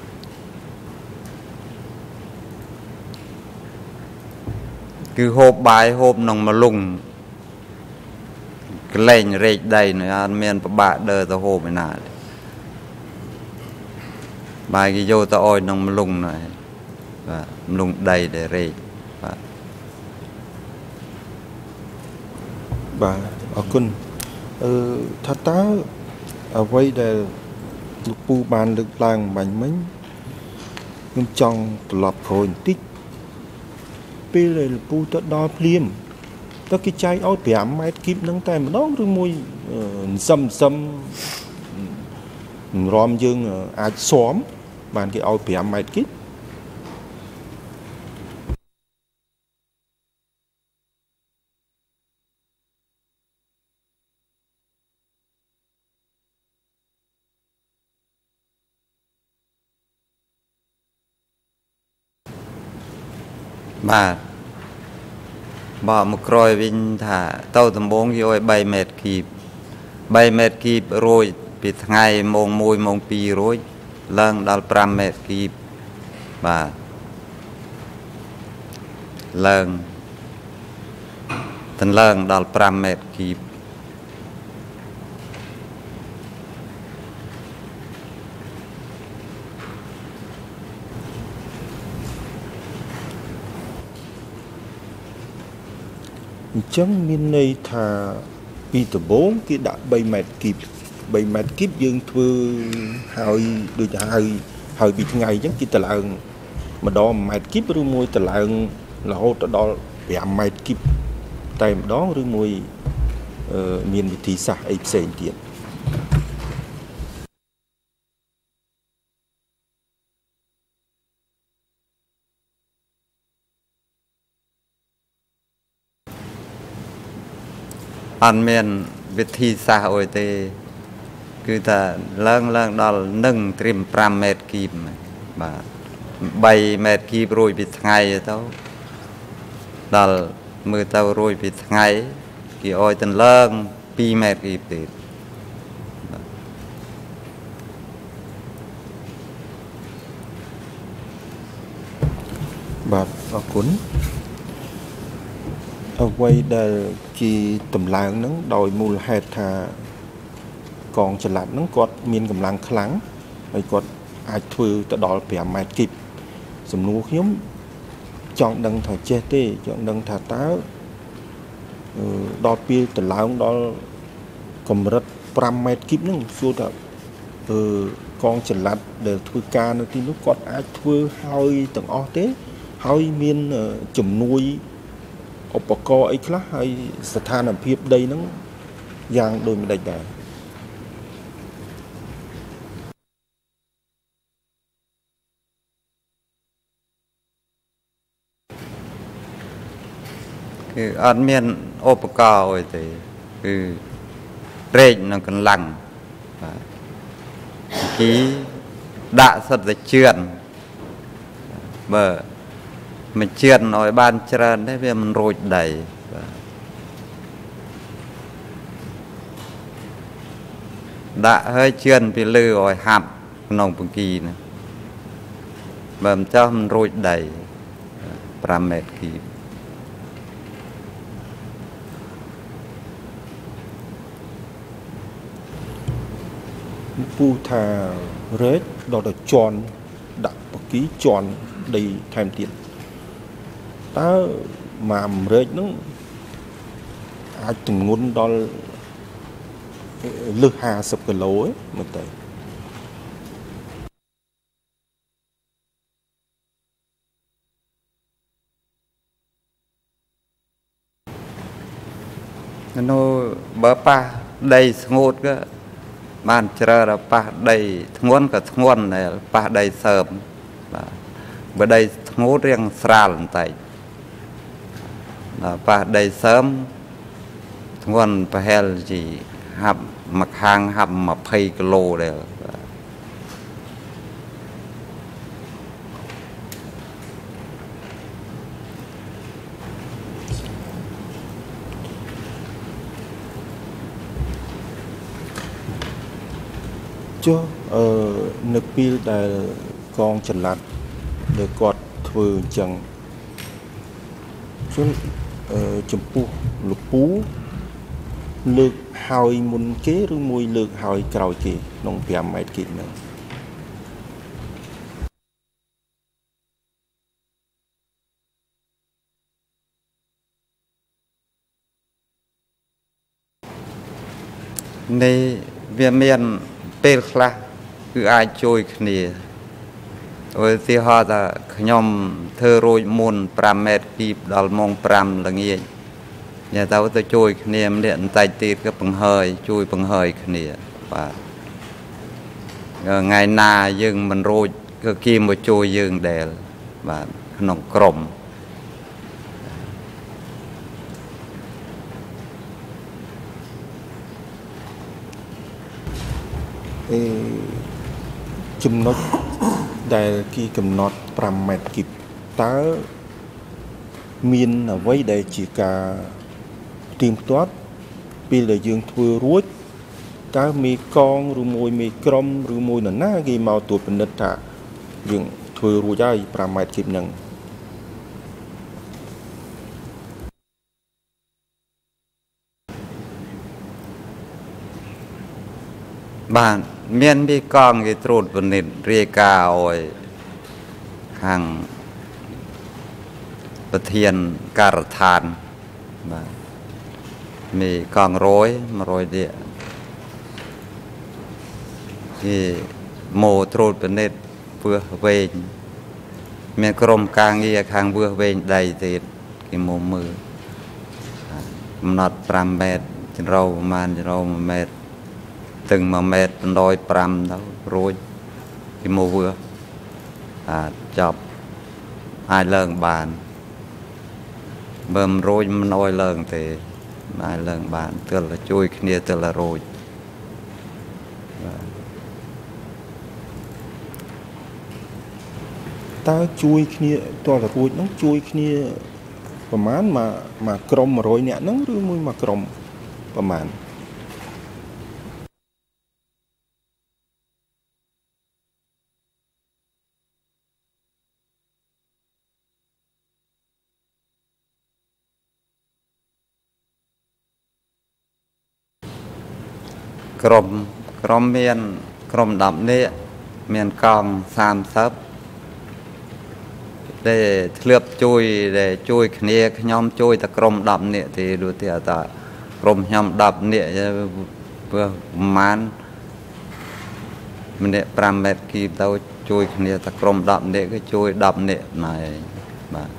S3: គឺហូបបាយហូបក្នុងម្លុងកលែងរែកដីនោះអត់មានពិបាកដើរទៅហូបឯណាទេបាយគេយកទៅអោយក្នុងម្លុងនោះបាទម្លុងដីដែលរែកបាទ
S5: បាទអរគុណអឺថាតើអ្វីដែលលោកពូបានលើកឡើងបាញ់មិញខ្ញុំចង់ត្រឡប់ក្រោយបន្តិចពេលដែលលោកពូទៅដល់ភ្លាមតើគេចែកឲ្យ5ម៉ែត្រគីបហ្នឹងតែម្ដងឬមួយសឹមសឹមរំយើងអាចស៊ំបានគេឲ្យ5ម៉ែត្រគីប
S3: បាទបោះមកក្រោយវិញថាទៅដំបងគេឲ្យ3ម៉ែត្រគីប3ម៉ែត្រគីបរួចពីថ្ងៃម៉ោង1ម៉ោង2រួចឡើងដល់5ម៉ែត្រគីបបាទឡើងតឡើងដល់5ម៉ែត្រគីប
S5: អញ្ចឹងមានន័យថាពីដំបូងគេដាក់3ម៉ែត្រគីប3ម៉ែត្រគីបយើងធ្វើហើយដូចទៅហើយហើយពីថ្ងៃអញ្ចឹងគេតឡើងម្ដង1ម៉ែត្រគីបឬមួយតឡើងរហូតទៅដល់5ម៉ែត្រគីបតែម្ដងឬមួយមានវិធីសាស្ត្រអីផ្សេងទៀត
S3: អត់មានវិធីសាស្ត្រអីទេគឺថាឡើងឡើងដល់នឹងត្រៀម5ម៉ែត្រគីបបាទ3ម៉ែត្រគីបរួចពីថ្ងៃទៅដល់មើលទៅរួចពីថ្ងៃគេឲ្យទៅឡើង2ម៉ែត្រគីបទៀត
S5: បាទអរគុណអអ្វីដែលគេតម្លើងហ្នឹងដោយមូលហេតុថាកងចល័តហ្នឹងគាត់មានកម្លាំងខ្លាំងហើយគាត់អាចធ្វើទៅដល់ប្រាំម៉ែត្រគីបសំណួរខ្ញុំចង់ដឹងថាចេះទេចង់ដឹងថាតើដល់ពេលតម្លើងដល់កម្រិតប្រាំម៉ែត្រគីបហ្នឹងសួរថាអឺកងចល័តដែលធ្វើការនៅទីនោះគាត់អាចធ្វើឲ្យទាំងអស់ទេហើយមានជំនួយឧបករណ៍អីខ្លះហើយស្ថានភាពដីហ្នឹងយ៉ាងដូចម្ដេចដែរ
S3: គឺអត់មានឧបករណ៍អីទេគឺរែកនៅកន្លងបាទជីដាក់សិតតែជឿនបើមិនជឿនឲ្យបានច្រើនទេវាមិនរួចដីបាទដាក់ហើយជឿនពីលើឲ្យហាប់ក្នុងបង្គីណាបើមិនចោះមិនរួចដីប្រាំម៉ែត្រគីប
S5: ពូថារែកដល់ទៅជន់ដាក់បង្គីជន់ដីថែមទៀតតើមួយអាម្រែកហ្នឹងអាចទម្ងន់ដល់លើសห้าสิบគីឡូឯមើលទៅ
S3: នៅបើប៉ះដីស្ងួតក៏បានច្រើនប៉ះដីធ្ងន់ក៏ធ្ងន់ដែរប៉ះដីសើមបាទបើដីធ្ងន់រៀងស្រាលបន្តិចដល់ប៉ះដីសើមធ្ងន់ប្រហែលជាហាប់មួយខាងហាប់ยี่สิบគីឡូដែរ
S5: ចុះអឺនៅពេលដែលកងចល័តដែលគាត់ធ្វើអញ្ចឹងជន់អឺចំពោះលពូលើកហើយមុនគេឬមួយលើកហើយក្រោយគេក្នុងប្រាំម៉ែត្រគីបហ្នឹង
S3: នេះវាមានពេលខ្លះគឺអាចជួយគ្នាឧទាហរណ៍ថាខ្ញុំធ្វើរួចមុនប្រាំម៉ែត្រគីបដល់ម៉ោងប្រាំល្ងាចញ៉ាទៅទៅជួយគ្នាម្នាក់បន្តិចទៀតក៏បង្ហើយជួយបង្ហើយគ្នាបាទថ្ងៃណាយើងមិនរួចក៏គេមកជួយយើងដែរបាទក្នុងក្រុម
S5: អឺចំណុចដែលគេកំណត់ប្រាំម៉ែត្រគីបតើមានអ្វីដែលជាការទៀងទាត់ពេលដែលយើងធ្វើរួចតើមេកងឬមួយមេក្រុមឬមួយនរណាគេមកត្រួតពិនិត្យថាយើងធ្វើរួចហើយប្រាំម៉ែត្រគីបហ្នឹង
S3: បាទមានមេកងគេត្រួតពិនិត្យរាយការណ៍ឲ្យខាងប្រធានការដ្ឋានបាទមេកងរយ100ទៀតគេមកត្រួតពិនិត្យពើវែងមានក្រុមការងារខាងពើវែងដីទៀតគេមកមើលកំណត់ប្រាំម៉ែត្រចន្លោប្រហែលចន្លោមួយម៉ែត្រtừng mà mệt đôi pram đâu rồi cái mùa vừa à chọc hai lần bàn bơm rồi nói lần thì hai lần bàn tức là chui kia tức là rồi
S5: ta chui kia to là chui nó chui kiaประมาณมามากรมร้อยเนี่ยนั่งหรือมือมากรมประมาณ
S3: ក្រុមក្រុមមានក្រុមដប់នេះមានកងសាមសិបដែលធ្លាប់ជួយដែលជួយគ្នាខ្ញុំជួយតែក្រុមដប់នេះទេដូចទេអត់ក្រុមខ្ញុំដប់នេះប្រហែលម្នាក់5ម៉ែត្រគីទៅជួយគ្នាតែក្រុមដប់នេះគឺជួយដប់នេះណែបាទ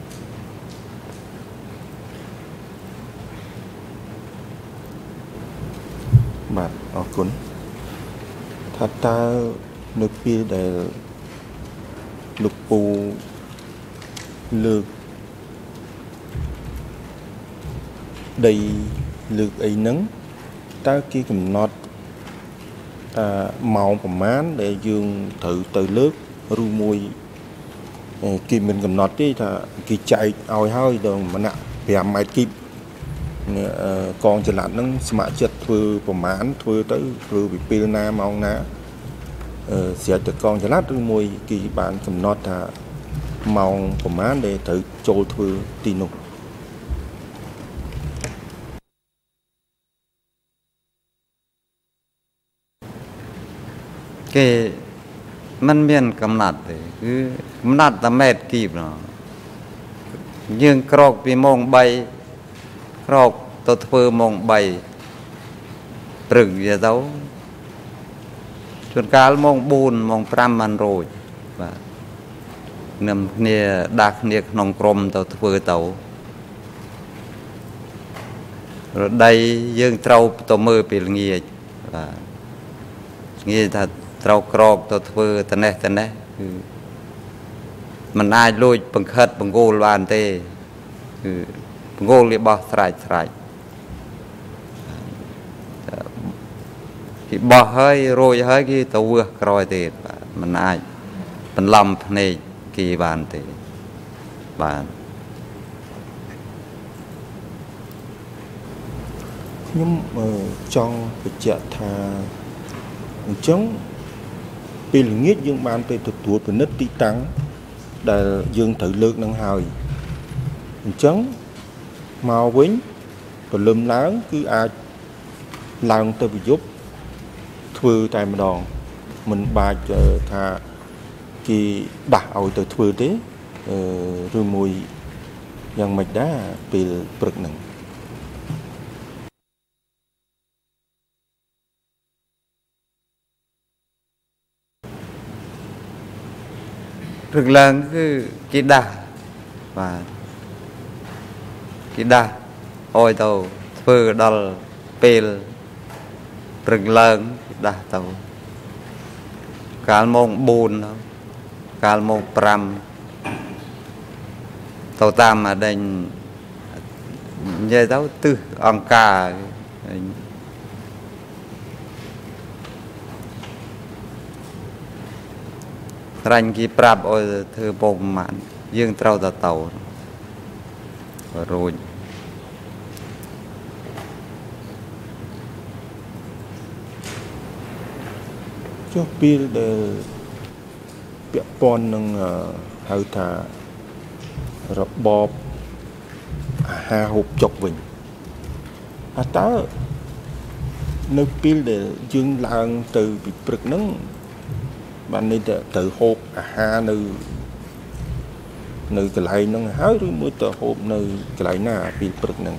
S5: បាទអរគុណថាតើនៅពេលដែលលោកពូលើកដីលើកអីហ្នឹងតើគេកំណត់អឺម៉ោងប្រមាណដែលយើងត្រូវទៅលើកឬមួយគេមិនកំណត់ទេថាគេចែកឲ្យហើយដល់ម្នាក់5ម៉ែត្រគីបកងចល័តហ្នឹងស្ម័គ្រចិត្តធ្វើប្រមាណធ្វើទៅធ្វើពីពេលណាម៉ោងណាអឺស្រេចទៅកងចល័តឬមួយគេបានកំណត់ថាម៉ោងប្រមាណដែលត្រូវចូលធ្វើទីនោះ
S3: គេมันមានកំណត់ទេគឺកំណត់តែម៉ែត្រគីបយើងក្រោកពីម៉ោង3ក្រោកទៅធ្វើម៉ោង3ព្រឹកវាទៅជួនកាលម៉ោង4ម៉ោង5មិនរួចបាទនឹមគ្នាដាក់គ្នាក្នុងក្រុមទៅធ្វើទៅរដីយើងត្រូវទៅមើលពីល្ងាចបាទងាយថាត្រូវក្រោកទៅធ្វើតនេះតនេះគឺมันអាចលួចបង្ខិតបង្កូលបានទេគឺបង្កូលរបស់ស្រេចស្រេចគេបោះហើយរយហើយគេទៅវឺសក្រោយទៀតបាទมันអាចបន្លំភ្នែកគេបានទេបាទ
S5: ខ្ញុំចង់បញ្ជាក់ថាអញ្ចឹងពេលល្ងាចយើងបានទៅទទួលពិនិត្យទីតាំងដែលយើងត្រូវលើកនឹងហើយអញ្ចឹងមកវិញព្រលឹមឡើងគឺអាចឡើងទៅប្រយុទ្ធធ្វើតែម្ដងមិនបាច់ថាគេដាស់ឲ្យទៅធ្វើទេឬមួយយ៉ាងម៉េចដែរពេលព្រឹកហ្នឹង
S3: ព្រឹកឡើងគឺគេដាស់បាទគេដាស់អោយទៅធ្វើដល់ពេលព្រឹកឡើងគេដាស់ទៅកាលម៉ោង4ទៅកាលម៉ោង5ទៅតាមអាដេញនិយាយទៅទិសអង្គការរាញ់គេប្រាប់ឲ្យធ្វើពុកប្រមាណយើងត្រូវទៅទៅរួច
S5: ចុះពេលដែលពាក់ព័ន្ធនឹងហៅថារបបអាហារហូបចុកវិញតើនៅពេលដែលយើងឡើងទៅពីព្រឹកហ្នឹងបាននេះទៅទៅហូបអាហារនៅនៅកន្លែងហ្នឹងហើយឬមួយទៅហូបនៅកន្លែងណាពេលព្រឹកហ្នឹង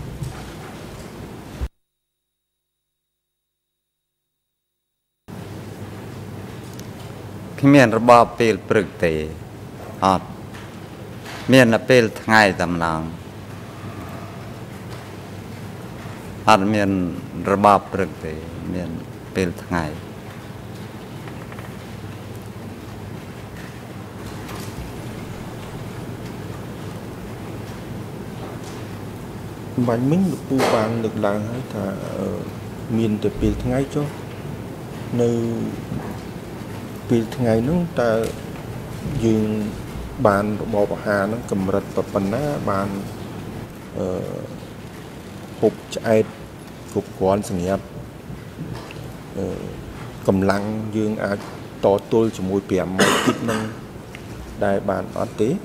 S3: គ្មានរបបពេលព្រឹកទេអត់មានតែពេលថ្ងៃតែម្ដងអត់មានរបបព្រឹកទេមានពេលថ្ងៃ
S5: បាញ់មិញលោកពូបានលើកឡើងហើយថាមានតែពេលថ្ងៃចុះនៅពេលថ្ងៃហ្នឹងតើយើងបានរបបអាហារហ្នឹងកម្រិតប៉ុណ្ណាបានអឺហូបឆ្អែតគ្រប់គ្រាន់សម្រាប់អឺកម្លាំងយើងអាចតទល់ជាមួយ5ម៉ែត្រគីបហ្នឹងដែរបានអត់ទេ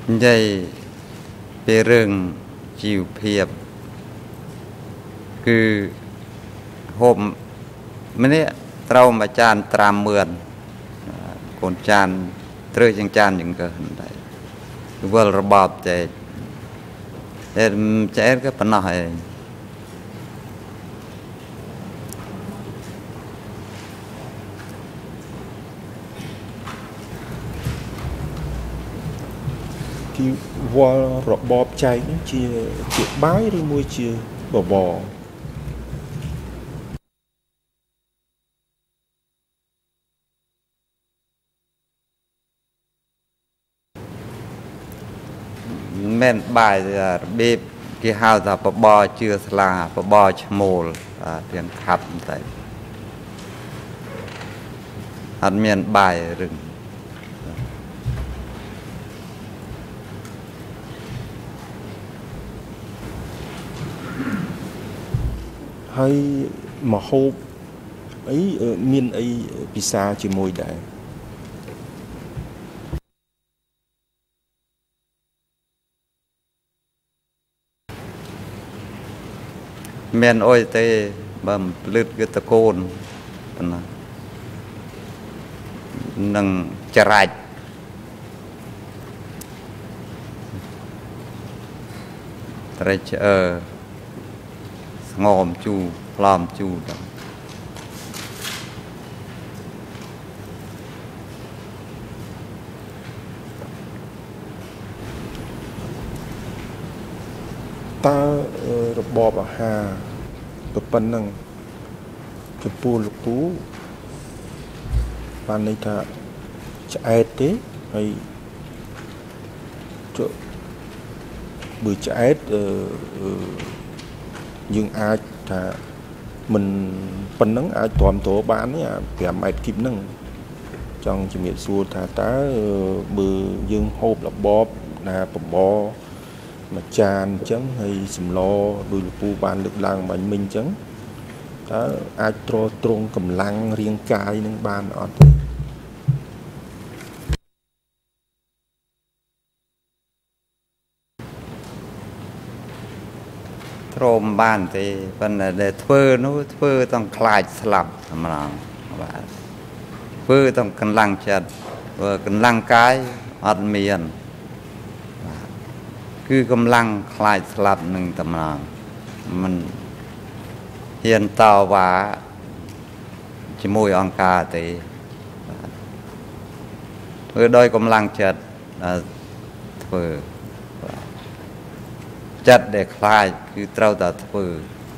S3: dây về rừng chịu phiệp cứ hôm mấy nè trâu mà chan tram mượn còn chan trơi chẳng chan những cái đấy vừa là bọp chạy em chạy cái phần này
S5: thì qua bọp chạy nó chia chia bái đi mua chia bò bò
S3: men bài bếp cái hào là bò bò chưa là bò bò chmol tiền khắp tại ăn miền bài rừng
S5: hay mà hộp ấy miền ấy pizza chỉ môi đại
S3: men ôi tê bầm lướt cái tơ côn nâng chả rạch rạch ờ ngòm chu làm chu đó
S5: ta bọp ở hà tập bắn năng chụp pu lục pú ban này thà chạy té hay chỗ bự chạy nhưng ai thà mình bắn năng ai toàn tổ bán ấy phải mai kịp năng trong chỉ miệt xua thà tá bự dương hộp là bọp là bọp bò mà tràn chấn hay sầm lo đôi pu ban được làng bánh minh chấn đó ai trô trôn cầm lăng riêng cài nâng ban ọt
S3: trôm ban thì phần là để thưa nó thưaต้องคลายสลับทำนองว่าเพื่อต้องกำลังจัดเพื่อกำลังกายอดเมียนคือกำลังคลายสลับหนึ่งตำนองมันเฮียนต่อว่าจะมวยองกาตีเพื่อโดยกำลังจัดเพื่อจัดเด็กคลายคือเต้าตัดเพื่อ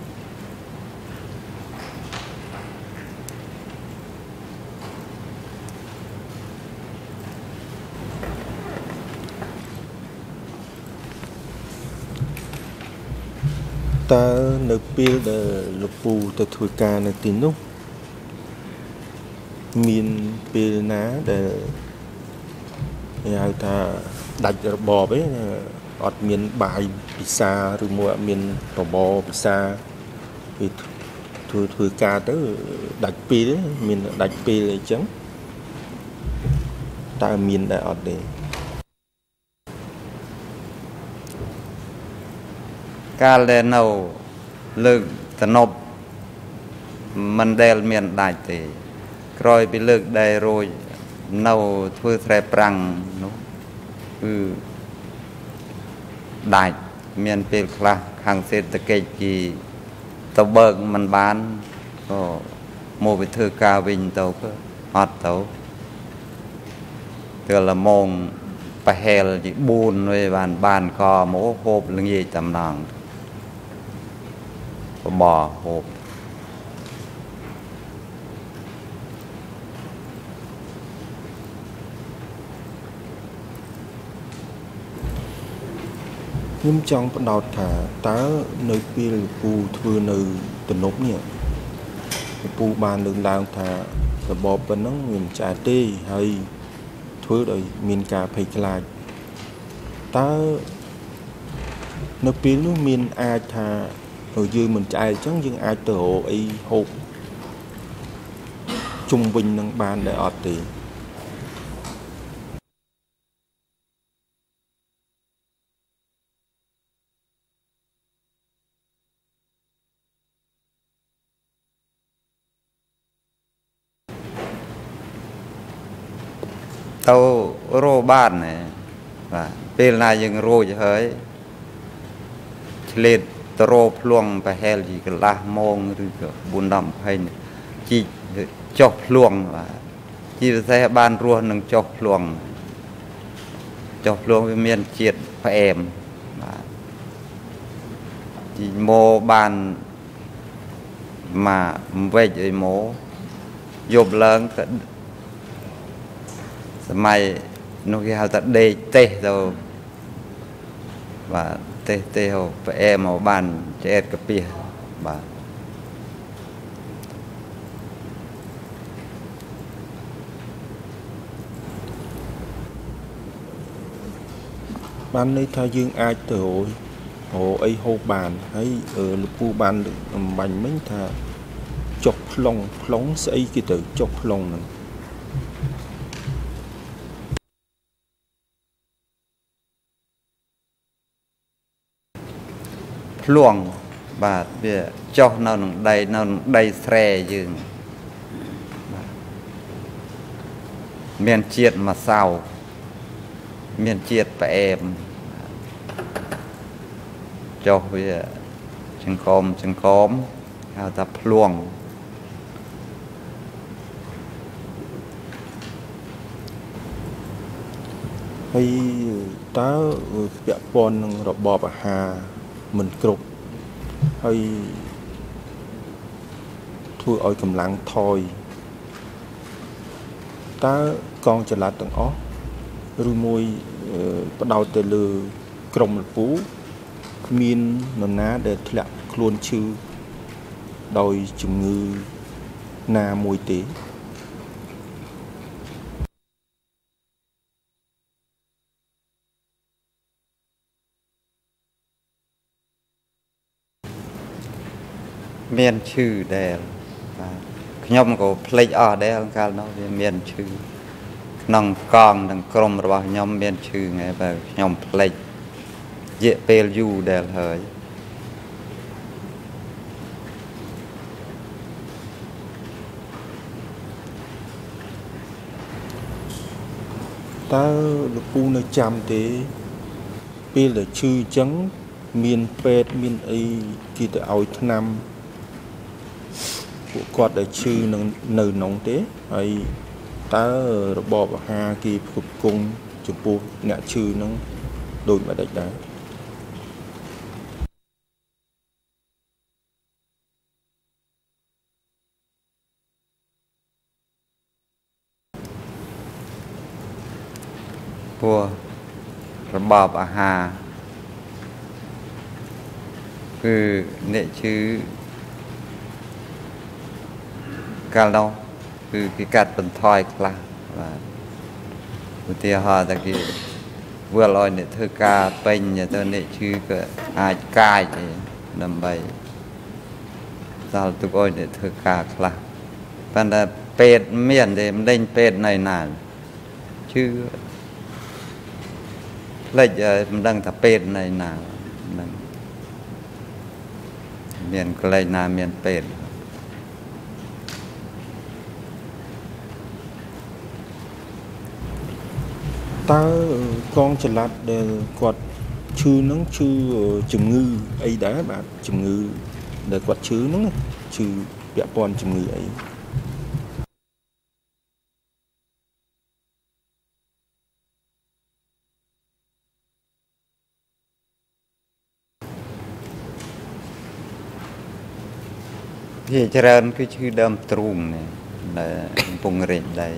S5: ta nợ pil để lục pù ta thui ca nợ tin lúc miền pil ná để ai ta đặt bò với ọt miền bài pizza rồi mua miền bò bò pizza thì thui thui ca tới đặt pil đấy miền đặt pil này chấn ta miền đại ọt để
S3: การเล่นเอาเลิกสนบมันเดลเมียนได้ตีกรอยไปเลิกได้โรยเนาทั่วแสบปรังนู้คือได้เมียนเป็นคลาขังเศรษฐกิจจีตะเบิกมันบ้านก็โมไปเธอกาวินเตาก็ฮอดเตาเตือนละมงไปเฮลจีบูนไว้บ้านบ้านก็โมโหบเรื่องยี่จำนองบ่อโหบ
S5: nhưng trong phần đầu thả tá nơi pil pu thưa nơi tận nốt nhỉ pu ban đường lao thả và bò bên nó miền trà tê hay thưa đời miền cà phê lại tá nơi pil nó miền ai thả ở dưới mình chạy chẳng nhưng ai tự hộ ấy hộp trung bình năng ban để ọt thì
S3: tàu rô ban này và bên này dừng rô cho hơi lên tàu luồng và hel gì cái la mông rồi cái buồn đầm hay chỉ chọc luồng và chỉ thấy ban rùa nâng chọc luồng chọc luồng với miền triệt phải em chỉ mô ban mà về vậy mô dục lớn mày nó khi họ ta đê tê rồi và tê tê hồ phải em mà bàn chết cái bia và
S5: ban này thay dương ai từ hồi hồ ấy hô bàn hay ở lục bu ban được bành mấy thà chọc lòng lóng xây cái từ chọc lòng này
S3: luồng và bây cho nó đầy nó đầy xe dừng miền triệt mà sao miền triệt phải em cho bây giờ chân khom chân khom hào tập luồng
S5: hay ta vẽ pon rồi bò bà hà mình cột hay thua ở cầm lăng thôi ta còn trở lại tầng ó rồi môi bắt đầu từ lừa còng phú miên nằm ná để lẹ luôn chư đòi chủng ngư na môi tế
S3: miền chư đèn nhom có play ở đây không cao nó miền chư nòng con nòng crom rồi nhom miền chư nghe và nhom play dễ pel du đèn hơi
S5: ta được pu nơi chăm thế pel là chư trắng miền pet miền ấy kia từ ao năm của quạt để chư nâng nở nóng thế hay ta bò hà kỳ phục cung chụp pu ngã chư nâng đôi mà đạch đá
S3: của bò bà hàคือเนี่ยชื่อการเราคือคือการเป็นทอยคลาว่าอุทิศหาตะกี้เวลาเนี่ยเธอกาเป็นอย่างตัวเนี่ยชื่อก็อาจกายเองนำไปตอนตุกอ้อยเนี่ยเธอกาคลาปันแต่เป็ดเมียนเดมเล่นเป็ดในนานชื่อเล่นมันดังแต่เป็ดในนานเมียนก็เลยนาเมียนเป็ด
S5: ตากองฉลาดเดกวดชื่อนั้นชื่อจุ่มงือไอ้ได้แบบจุ่มงือเดกวดชื่อนั้นชื่อเปียปอนจุ่มงือไอ้
S3: ที่เจริญคือชื่อเดิมตรุงเนี่ยในปุ่งเริงได้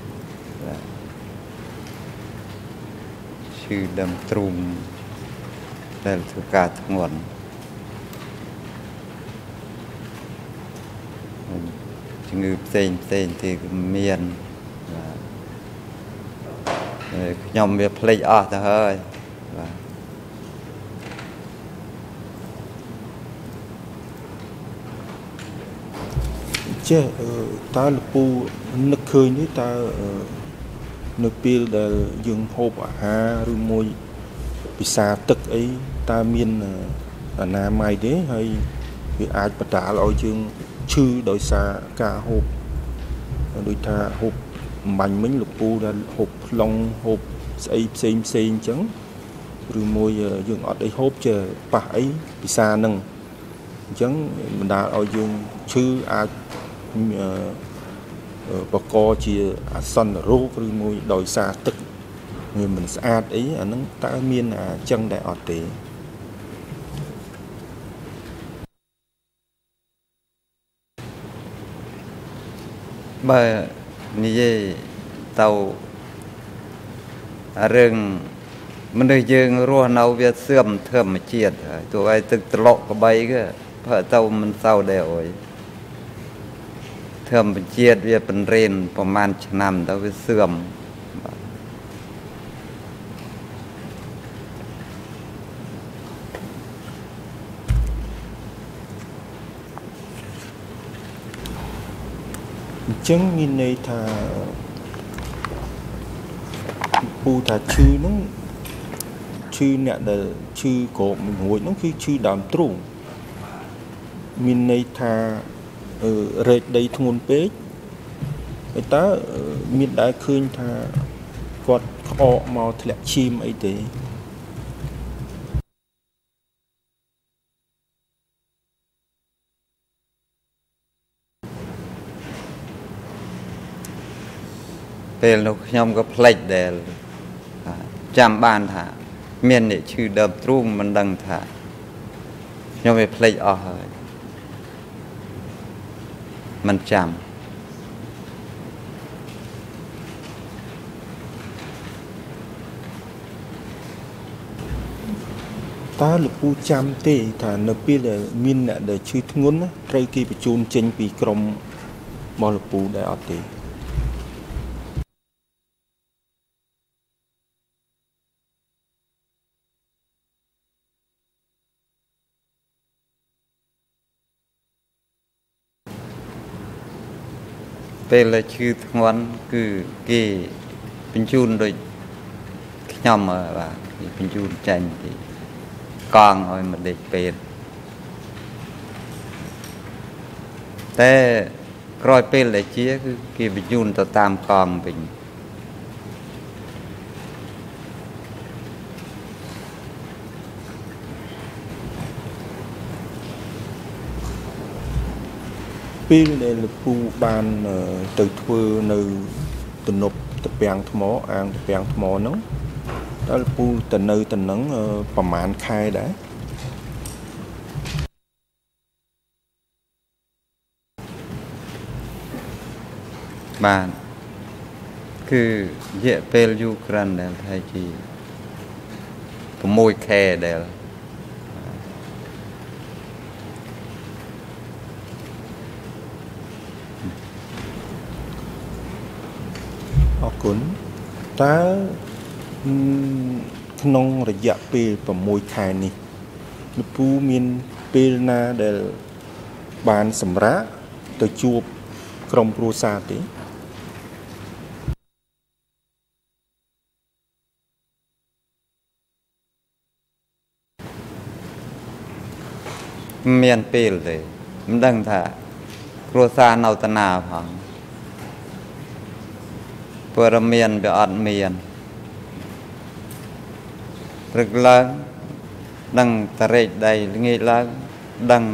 S3: ชื่อเดิมตรุงได้ทุกการทั้งวันจึงเต้นเต้นที่เมียนยอมเบียเพลย์ออกแต่เฮ้ย
S5: เจ้าตาลูปูนึกเคยนี่ตานึกปีเดยังโฮบอาหารหรือมวยปีศาจตึกไอ้ตาเมียนนาไม้เด้ให้วิอาจประดาเราจึงชื่อโดยสากาโฮบโดยท่าโฮบ mạnh mình lục pu là hộp long hộp xây xem xem chẳng rồi môi dương ở đây hộp chờ bà ấy bị xa nâng chẳng mình đã ở dùng chữ à bà co chia à son rô rồi môi đòi xa tức người mình xa ấy à nó ta miên à chân đại ở tế
S3: bà như vậy tàu rừng mình được dương rùa nấu việc xườm thơm mà chiết tụi ai thực lộ có bay cái phở tàu mình sau đều rồi thơm mà chiết việcเป็นเรนประมาณนำtàu việc xườm
S5: chẳng như này thà pu thà chư nó chư nè là chư cổ mình ngồi nó khi chư đàm trùng mình này thà ở rệt đây thôn pế người ta mình đã khơi thà quạt họ màu thẹn chim ấy thế
S3: เป็นลูกยอมก็เพลย์เดลจำบ้านถ่าเมียนเนี่ยชื่อเดิมตรุ่มมันดังถ่ายอมไปเพลย์ออกเลยมันจ
S5: ำตาลูกปูจำเตะถ่าเนปีเลยมินเนี่ยเดี๋ยวชื่อทุ่งนะไตรกีไปจูนเจนปีกรมมอลูกปูได้ออกเตะ
S3: เป็นเลยชื่อทั้งวันคือกี่เป็นจูนโดยยอมมาว่าเป็นจูนจันที่กองเอามาเด็กเป็นแต่รอยเป็นเลยเชี่ยคือกี่เป็นจูนต่อตามกองเป็น
S5: ปีเลยลูกปูบานtừ thưa nơi từ nộp từ bèn thô mỏ ăn từ bèn thô mỏ nóng đó làปูtừ nơi từ nắngประมาณkhai đã
S3: บ้านคือเยอะเป็นยูกรันเดลไทยจีขโมยแค่เดล
S5: ออกขุนตาขนมระยะปีประมวยขายนี่ลูกปูมีนปีนาเดลบานสำระตัวจูบกรมครูซาติ
S3: เมียนปีเลยมันดังท่าครัวซาเนาตนาพังเพื่อเมียนไปอัดเมียนรึกล้างดังตะเรดใดงี้ล้างดัง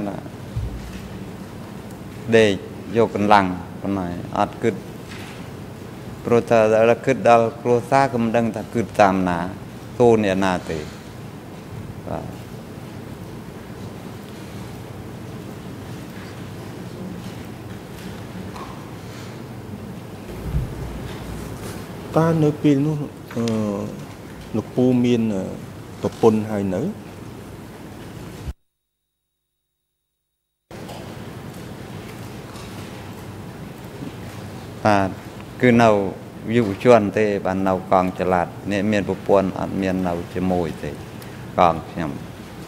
S3: เดยโยกันหลังกันหน่อยอัดกึดโปรตาละกึดดาวครัวซากำดังตะกึดตามหนาโตเนี่ยนาเต
S5: ตาเนื้อปีนู้ลูกปูมีนตัวปนหายเนื้อ
S3: คือเราอยู่ชวนเตะบ้านเรากองจลาดเนี่ยเมียนปุปวนอันเมียนเราจะโมยเตะกองเสียม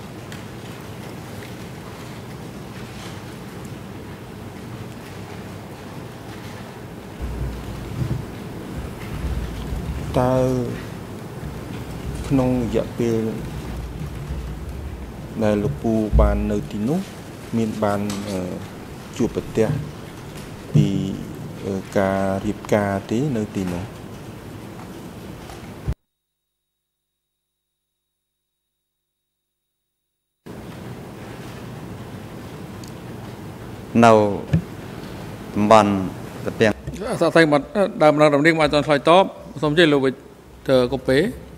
S5: ตาขนมอยากเป็นในลูกปูบานเนตินุมีบานจูบเตะปีปការរៀបការទេនៅទីនោះ
S3: នៅតំបន់តាពាំង
S1: សាក់តែមកដើមដំណឹងមកអត់ឆ្លើយតបសូមជឿលោកវិទ្យាកូពេ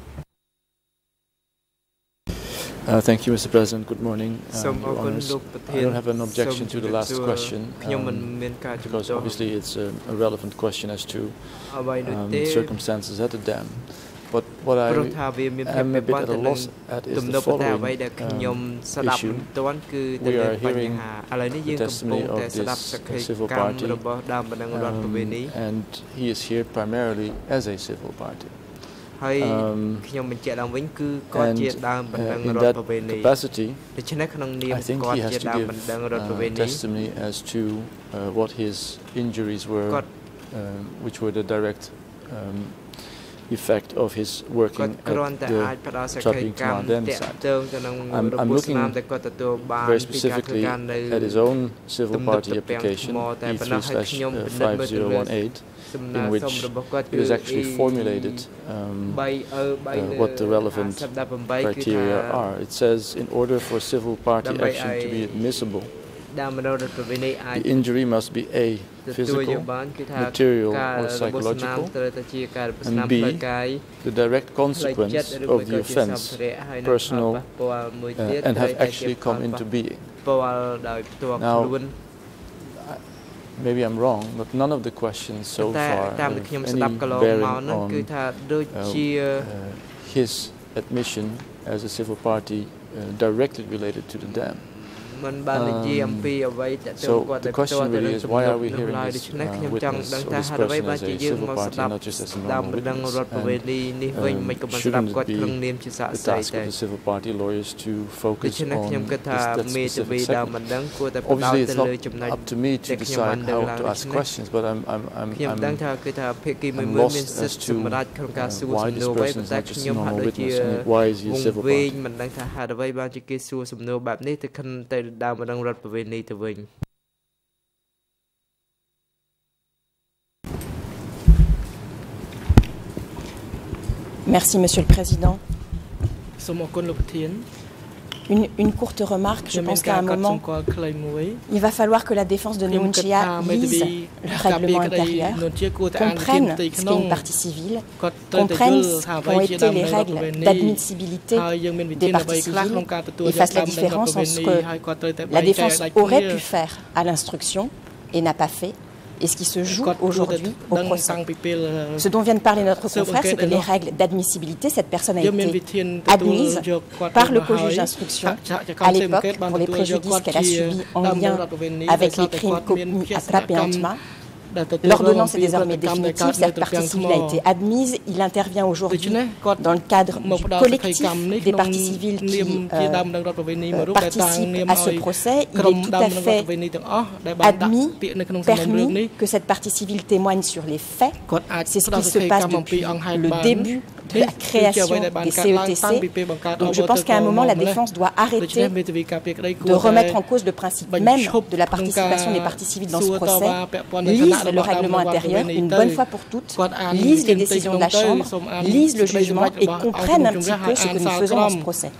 S6: Uh, thank you, Mister President. Good morning. Um, Your Honours. I don't have an objection to the last question um, because obviously it's a, a relevant question as to um, circumstances at the dam. But what I am a bit at a loss at is the following um, issue. We are hearing the testimony of this civil party, um, and he is here primarily as a civil party. Um, and uh, in that capacity, I think he has to give uh, testimony as to uh, what his injuries were, uh, which were the direct um, effect of his working at the Trapping Khmer Dam site. I'm, I'm looking very specifically at his own civil party application, E three slash five zero one eight, in which it is actually formulated um, uh, what the relevant criteria are. It says, in order for civil party action to be admissible, the injury must be A, physical, material or psychological, and B, the direct consequence of the offence, personal, uh, and have actually come into being. Now, maybe I'm wrong, but none of the questions so far have any bearing on uh, uh, his admission as a civil party uh, directly related to the dam. Um, so the question really is, why are we hearing this uh, witness or this person as a civil party, not just as a normal witness? And um, shouldn't it be the task of the civil party lawyers to focus on this, that specific segment? Obviously, it's not up to me to decide how to ask questions, but I'm, I'm, I'm, I'm, I'm lost as to uh, why this person is not just a normal witness, and why is he a civil party?
S7: Merci, Monsieur le Président. Une, une courte remarque, je pense qu'à un moment, il va falloir que la défense de N H I P lise le règlement intérieur, comprenne ce qu'est une partie civile, comprenne ce qu'ont été les règles d'admissibilité des parties civiles et fasse la différence entre ce que la défense aurait pu faire à l'instruction et n'a pas fait, et ce qui se joue aujourd'hui au procès. Ce dont vient de parler notre confrère, c'est que les règles d'admissibilité, cette personne a été admise par le co-juge d'instruction à l'époque pour les préjudices qu'elle a subis en lien avec les crimes commis à Trappé en Khmer. L'ordonnance est désormais définitive, cette partie civile a été admise. Il intervient aujourd'hui dans le cadre du collectif des parties civiles qui euh, participent à ce procès. Il est tout à fait admis, permis que cette partie civile témoigne sur les faits. C'est ce qui se passe depuis le début de la création des C E T C. Donc je pense qu'à un moment, la défense doit arrêter de remettre en cause le principe même de la participation des parties civiles dans ce procès, lise le règlement intérieur une bonne fois pour toutes, lise les décisions de la Chambre, lise le jugement et comprenne un petit peu ce que nous faisons dans ce procès.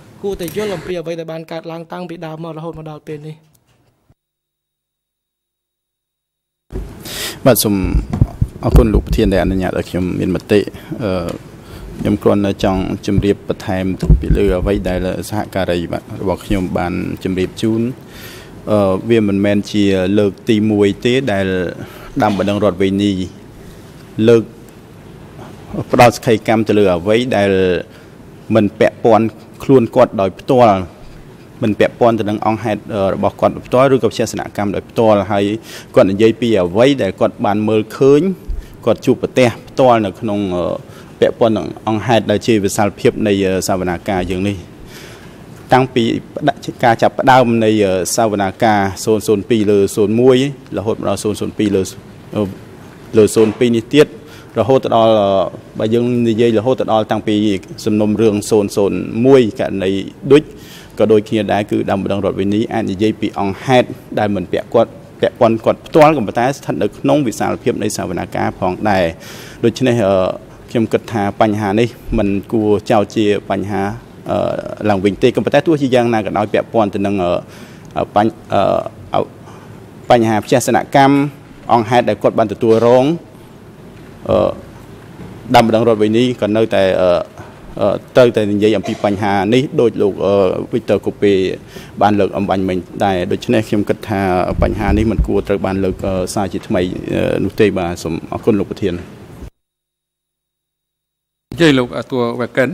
S4: ខ្ញុំគ្រាន់តែចង់ជម្រាបបន្ថែមពីលើអ្វីដែលសហការីរបស់ខ្ញុំបានជម្រាបជូនអឺវាមិនមែនជាលើកទីមួយទេដែលដាំបណ្ដឹងរដ្ឋវេនីលើកផ្ដោតសក្ខីកម្មទៅលើអ្វីដែលមិនពាក់ព័ន្ធខ្លួនគាត់ដោយផ្ទាល់មិនពាក់ព័ន្ធទៅនឹងអង្គហេតុរបស់គាត់ផ្ទាល់ឬក៏វិជាសនកម្មដោយផ្ទាល់ហើយគាត់និយាយពីអ្វីដែលគាត់បានមើលឃើញគាត់ជួបប្រទះផ្ទាល់នៅក្នុងពាក់ព័ន្ធនឹងអង្គហេតុដែលជាវិសាលភាពនៃសវនាការយើងនេះតាំងពីការចាប់ផ្ដើមនៃសវនាការศูนย์ศูนย์ពីរលើศูนย์មួយរហូតមកដល់ศูนย์ศูនย์ពីរលើលើศูนย์ពីរនេះទៀតរហូតដល់បើយើងនិយាយរហូតដល់តាំងពីសំណុំរឿងศูนย์ศูนย์មួយករណីដូចក៏ដូចគ្នាដែរគឺដើមម្ដងរដ្ឋវិនីអាចនិយាយពីអង្គហេតុដែលមិនពាក់គាត់ពាក់ព័ន្ធគាត់ផ្ទាល់ក៏ប៉ុន្តែស្ថិតនៅក្នុងវិសាលភាពនៃសវនកម្មផងដែរដូច្នេះខ្ញុំគិតថាបញ្ហានេះมันគួរចោទជាបញ្ហាឡើងវិញទេក៏ប៉ុន្តែទោះជាយ៉ាងណាក៏ដោយពាក់ព័ន្ធទៅនឹងបញ្ហាផ្ទះសនកម្មអង្គហេតុដែលគាត់បានទទួលរងដើមម្ដងរដ្ឋវិនីក៏នៅតែត្រូវតែនិយាយអំពីបញ្ហានេះដោយលោកវីកទ័រកូពេបានលើកអំបញ្ញមិញដែរដូច្នេះខ្ញុំគិតថាបញ្ហានេះมันគួរត្រូវបានលើកសារជាថ្មីនោះទេបាទសូមអរគុណលោកប្រធានជ័យលោកតួវកិន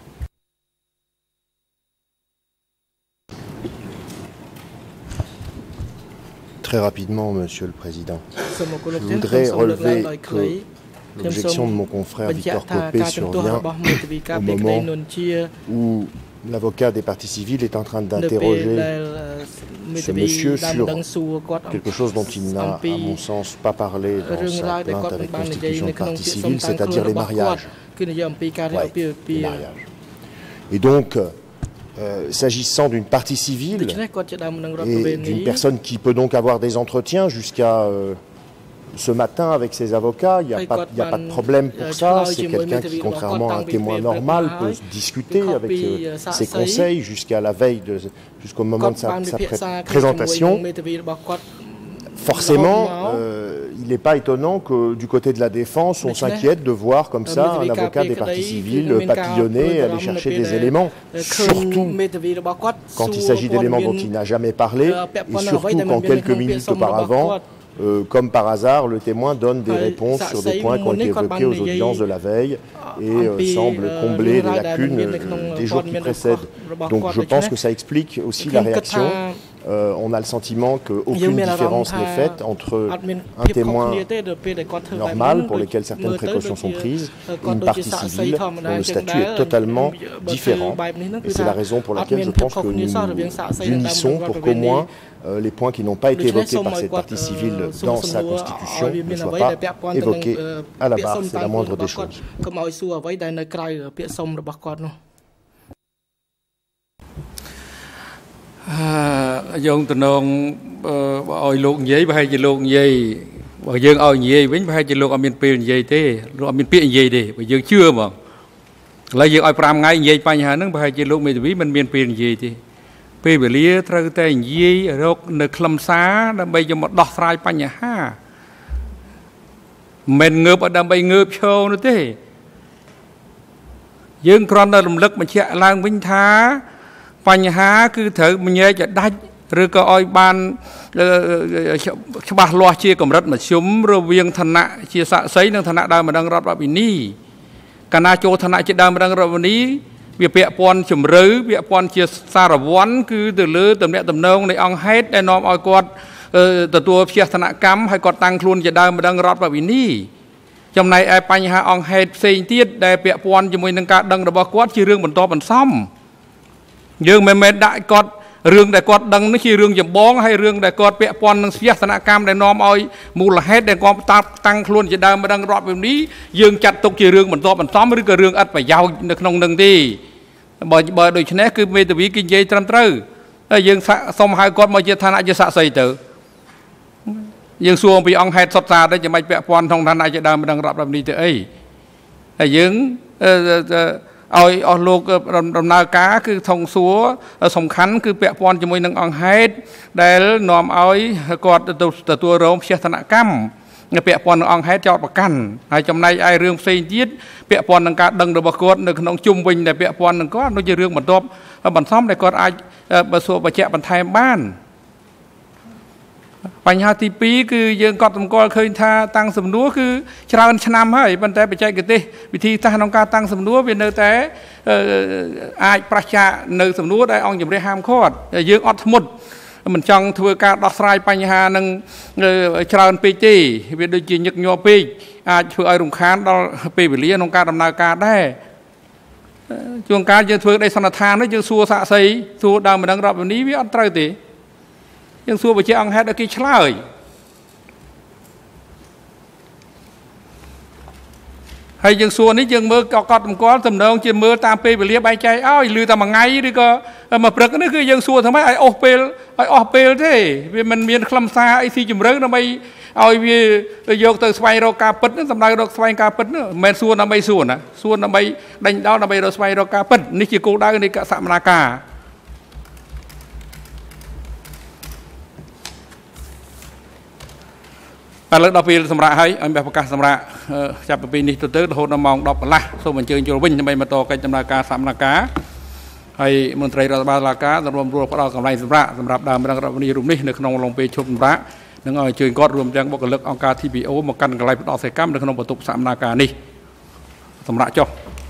S8: Très rapidement, Monsieur le Président. Je voudrais relever que l'objection de mon confrère Victor Copé survient au moment où l'avocat des parties civiles est en train d'interroger ce monsieur sur quelque chose dont il n'a, à mon sens, pas parlé dans sa plainte avec constitution de partie civile, c'est-à-dire les mariages. Ouais, les mariages. Et donc, Euh, s'agissant d'une partie civile et d'une personne qui peut donc avoir des entretiens jusqu'à euh, ce matin avec ses avocats, il n'y a, a pas de problème pour ça. C'est quelqu'un qui, contrairement à un témoin normal, peut discuter avec euh, ses conseils jusqu'à la veille, de, jusqu'au moment de sa, sa pré présentation. Forcément, euh, il n'est pas étonnant que du côté de la défense, on s'inquiète de voir comme ça un avocat des parties civiles papillonner, aller chercher des éléments, surtout quand il s'agit d'éléments dont il n'a jamais parlé, et surtout quand quelques minutes auparavant, euh, comme par hasard, le témoin donne des réponses sur des points qui ont été évoqués aux audiences de la veille et euh, semble combler les lacunes euh, des jours qui précèdent. Donc je pense que ça explique aussi la réaction. Euh, on a le sentiment qu'aucune différence n'est faite entre un témoin normal, pour lequel certaines précautions sont prises, et une partie civile dont le statut est totalement différent. Et c'est la raison pour laquelle je pense que nous nous unissons pour qu'au moins euh, les points qui n'ont pas été évoqués par cette partie civile dans sa constitution ne soient pas évoqués à la barre. C'est la moindre des choses.
S1: យើងតំណងឲ្យលោកនិយាយប្រហែលជាលោកនិយាយបើយើងឲ្យនិយាយវិញប្រហែលជាលោកអត់មានពេលនិយាយទេលោកអត់មានពាក្យនិយាយទេបើយើងជឿហ្មងឥឡូវយើងឲ្យ5ថ្ងៃនិយាយបញ្ហាហ្នឹងប្រហែលជាលោកមេធាវីមិនមានពេលនិយាយទេពេលវេលាត្រូវតែនិយាយរកនៅខ្លឹមសារដើម្បីយកមកដោះស្រាយបញ្ហាមិនងើបឲ្យដើម្បីងើបឈរនោះទេយើងគ្រាន់តែរំលឹកបញ្ជាក់ឡើងវិញថាបញ្ហាគឺត្រូវមញែកឲ្យដាច់ឬក៏ឲ្យបានច្បាស់លាស់ជាកម្រិតមធ្យមរវាងឋានៈជាសាក្សីនិងឋានៈដើមម្ដងរដ្ឋវិនីកាលណាចូលឋានៈជាដើមម្ដងរដ្ឋវិនីវាពាក់ព័ន្ធជំរឿពាក់ព័ន្ធជាសារវ័នគឺទៅលើតំណែងតំណងនៃអង្គហេតុដែលនាំឲ្យគាត់ទទួលផ្ទះឋានកម្មហើយគាត់តាំងខ្លួនជាដើមម្ដងរដ្ឋវិនីចំណែកឯបញ្ហាអង្គហេតុផ្សេងទៀតដែលពាក់ព័ន្ធជាមួយនឹងការដឹងរបស់គាត់ជារឿងបន្តបន្សំយើងមិនមែនដាក់គាត់រឿងដែលគាត់ដឹងនេះជារឿងចម្បងហើយរឿងដែលគាត់ពាក់ព័ន្ធនឹងស្ទះសនកម្មដែលនាំឲ្យមូលហេតុដែលគាត់តាំងខ្លួនជាដើមម្ដងរដ្ឋវិនីយើងចាត់ទុកជារឿងបន្តបន្សំឬក៏រឿងឥតប្រយោជន៍នៅក្នុងនឹងទេបើបើដូច្នេះគឺមេធាវីគេនិយាយត្រឹមត្រូវហើយយើងសុំហៅគាត់មកជាឋានៈជាសាក្សីទៅយើងសួរអំពីអង្គហេតុសុទ្ធសាធទៅចាំបាច់ពាក់ព័ន្ធក្នុងឋានៈជាដើមម្ដងរដ្ឋវិនីទៅអីហើយយើងឲ្យអស់លោកដំណើរការគឺថងសួរសំខាន់គឺពាក់ព័ន្ធជាមួយនឹងអង្គហេតុដែលនាំឲ្យគាត់ទទួលរងផ្ទះឋានកម្មពាក់ព័ន្ធនឹងអង្គហេតុចោតប្រកាន់ហើយចំណែកឯរឿងផ្សេងទៀតពាក់ព័ន្ធនឹងការដឹងរបស់គាត់នៅក្នុងជុំវិញដែលពាក់ព័ន្ធនឹងគាត់នោះជារឿងបន្ទាប់បន្សំដែលគាត់អាចបើសួរបញ្ជាក់បន្ថែមបានបញ្ហាទីពីរគឺយើងកត់សម្គាល់ឃើញថាតាំងសំណួរគឺច្រើនឆ្នាំហើយប៉ុន្តែបច្ចេកទេសវិធីសាស្ត្រក្នុងការតាំងសំណួរវានៅតែអាចប្រឆាចនៅសំណួរដែលអង្គជំរះហាមឃាត់យើងអត់ធ្មត់មិនចង់ធ្វើការដោះស្រាយបញ្ហានឹងច្រើនពេកទេវាដូចជាញឹកញាប់ពេកអាចធ្វើឲ្យរំខានដល់ពេលវេលាក្នុងការដំណើរការដែរជួនកាលយើងធ្វើដីសន្និដ្ឋាននេះយើងសួរសាក្សីសួរដើមម្ដងរដ្ឋវិនីវាអត់ត្រូវទេយើងសួរបញ្ជាអង្គហេតុឲ្យគេឆ្លើយហ hay dương xua ní dương mơ có cọt có tầm nông chỉ mơ tam pe về lia bay chạy áo lư tầm bằng ngày đi cơ mà bực nó cứ dương xua thằng mấy ai off pe ai off pe thế vì mình miền khăm xa ai si chùm rớt nó bay ai vì vô từ xoay rồi cà pít nó tầm đây rồi xoay cà pít nữa men xua nó bay xua nè xua nó bay đánh đó nó bay rồi xoay rồi cà pít ní chỉ cô đá ní cả sạm na càแต่เลิกดอกปีสำราให้อันแบบประกาศสำราจับปีนี้ตัวเติร์ดโหดมองดอกละส่วนมันเจอจุลวินจะไปมาต่อกันจำนวนการสามนาการให้มนตรีรัฐบาลลากาตรวมรวมพระกำไรสำราสำหรับดาวเมืองวันนี้รุ่มนี้ในขนมลงไปชมพระนึกเอาเชิญกอดรวมจังบอกเลิกองการทีบีโอมากันกำไรต่อเสกัมในขนมประตูสามนาการนี้สำราจบ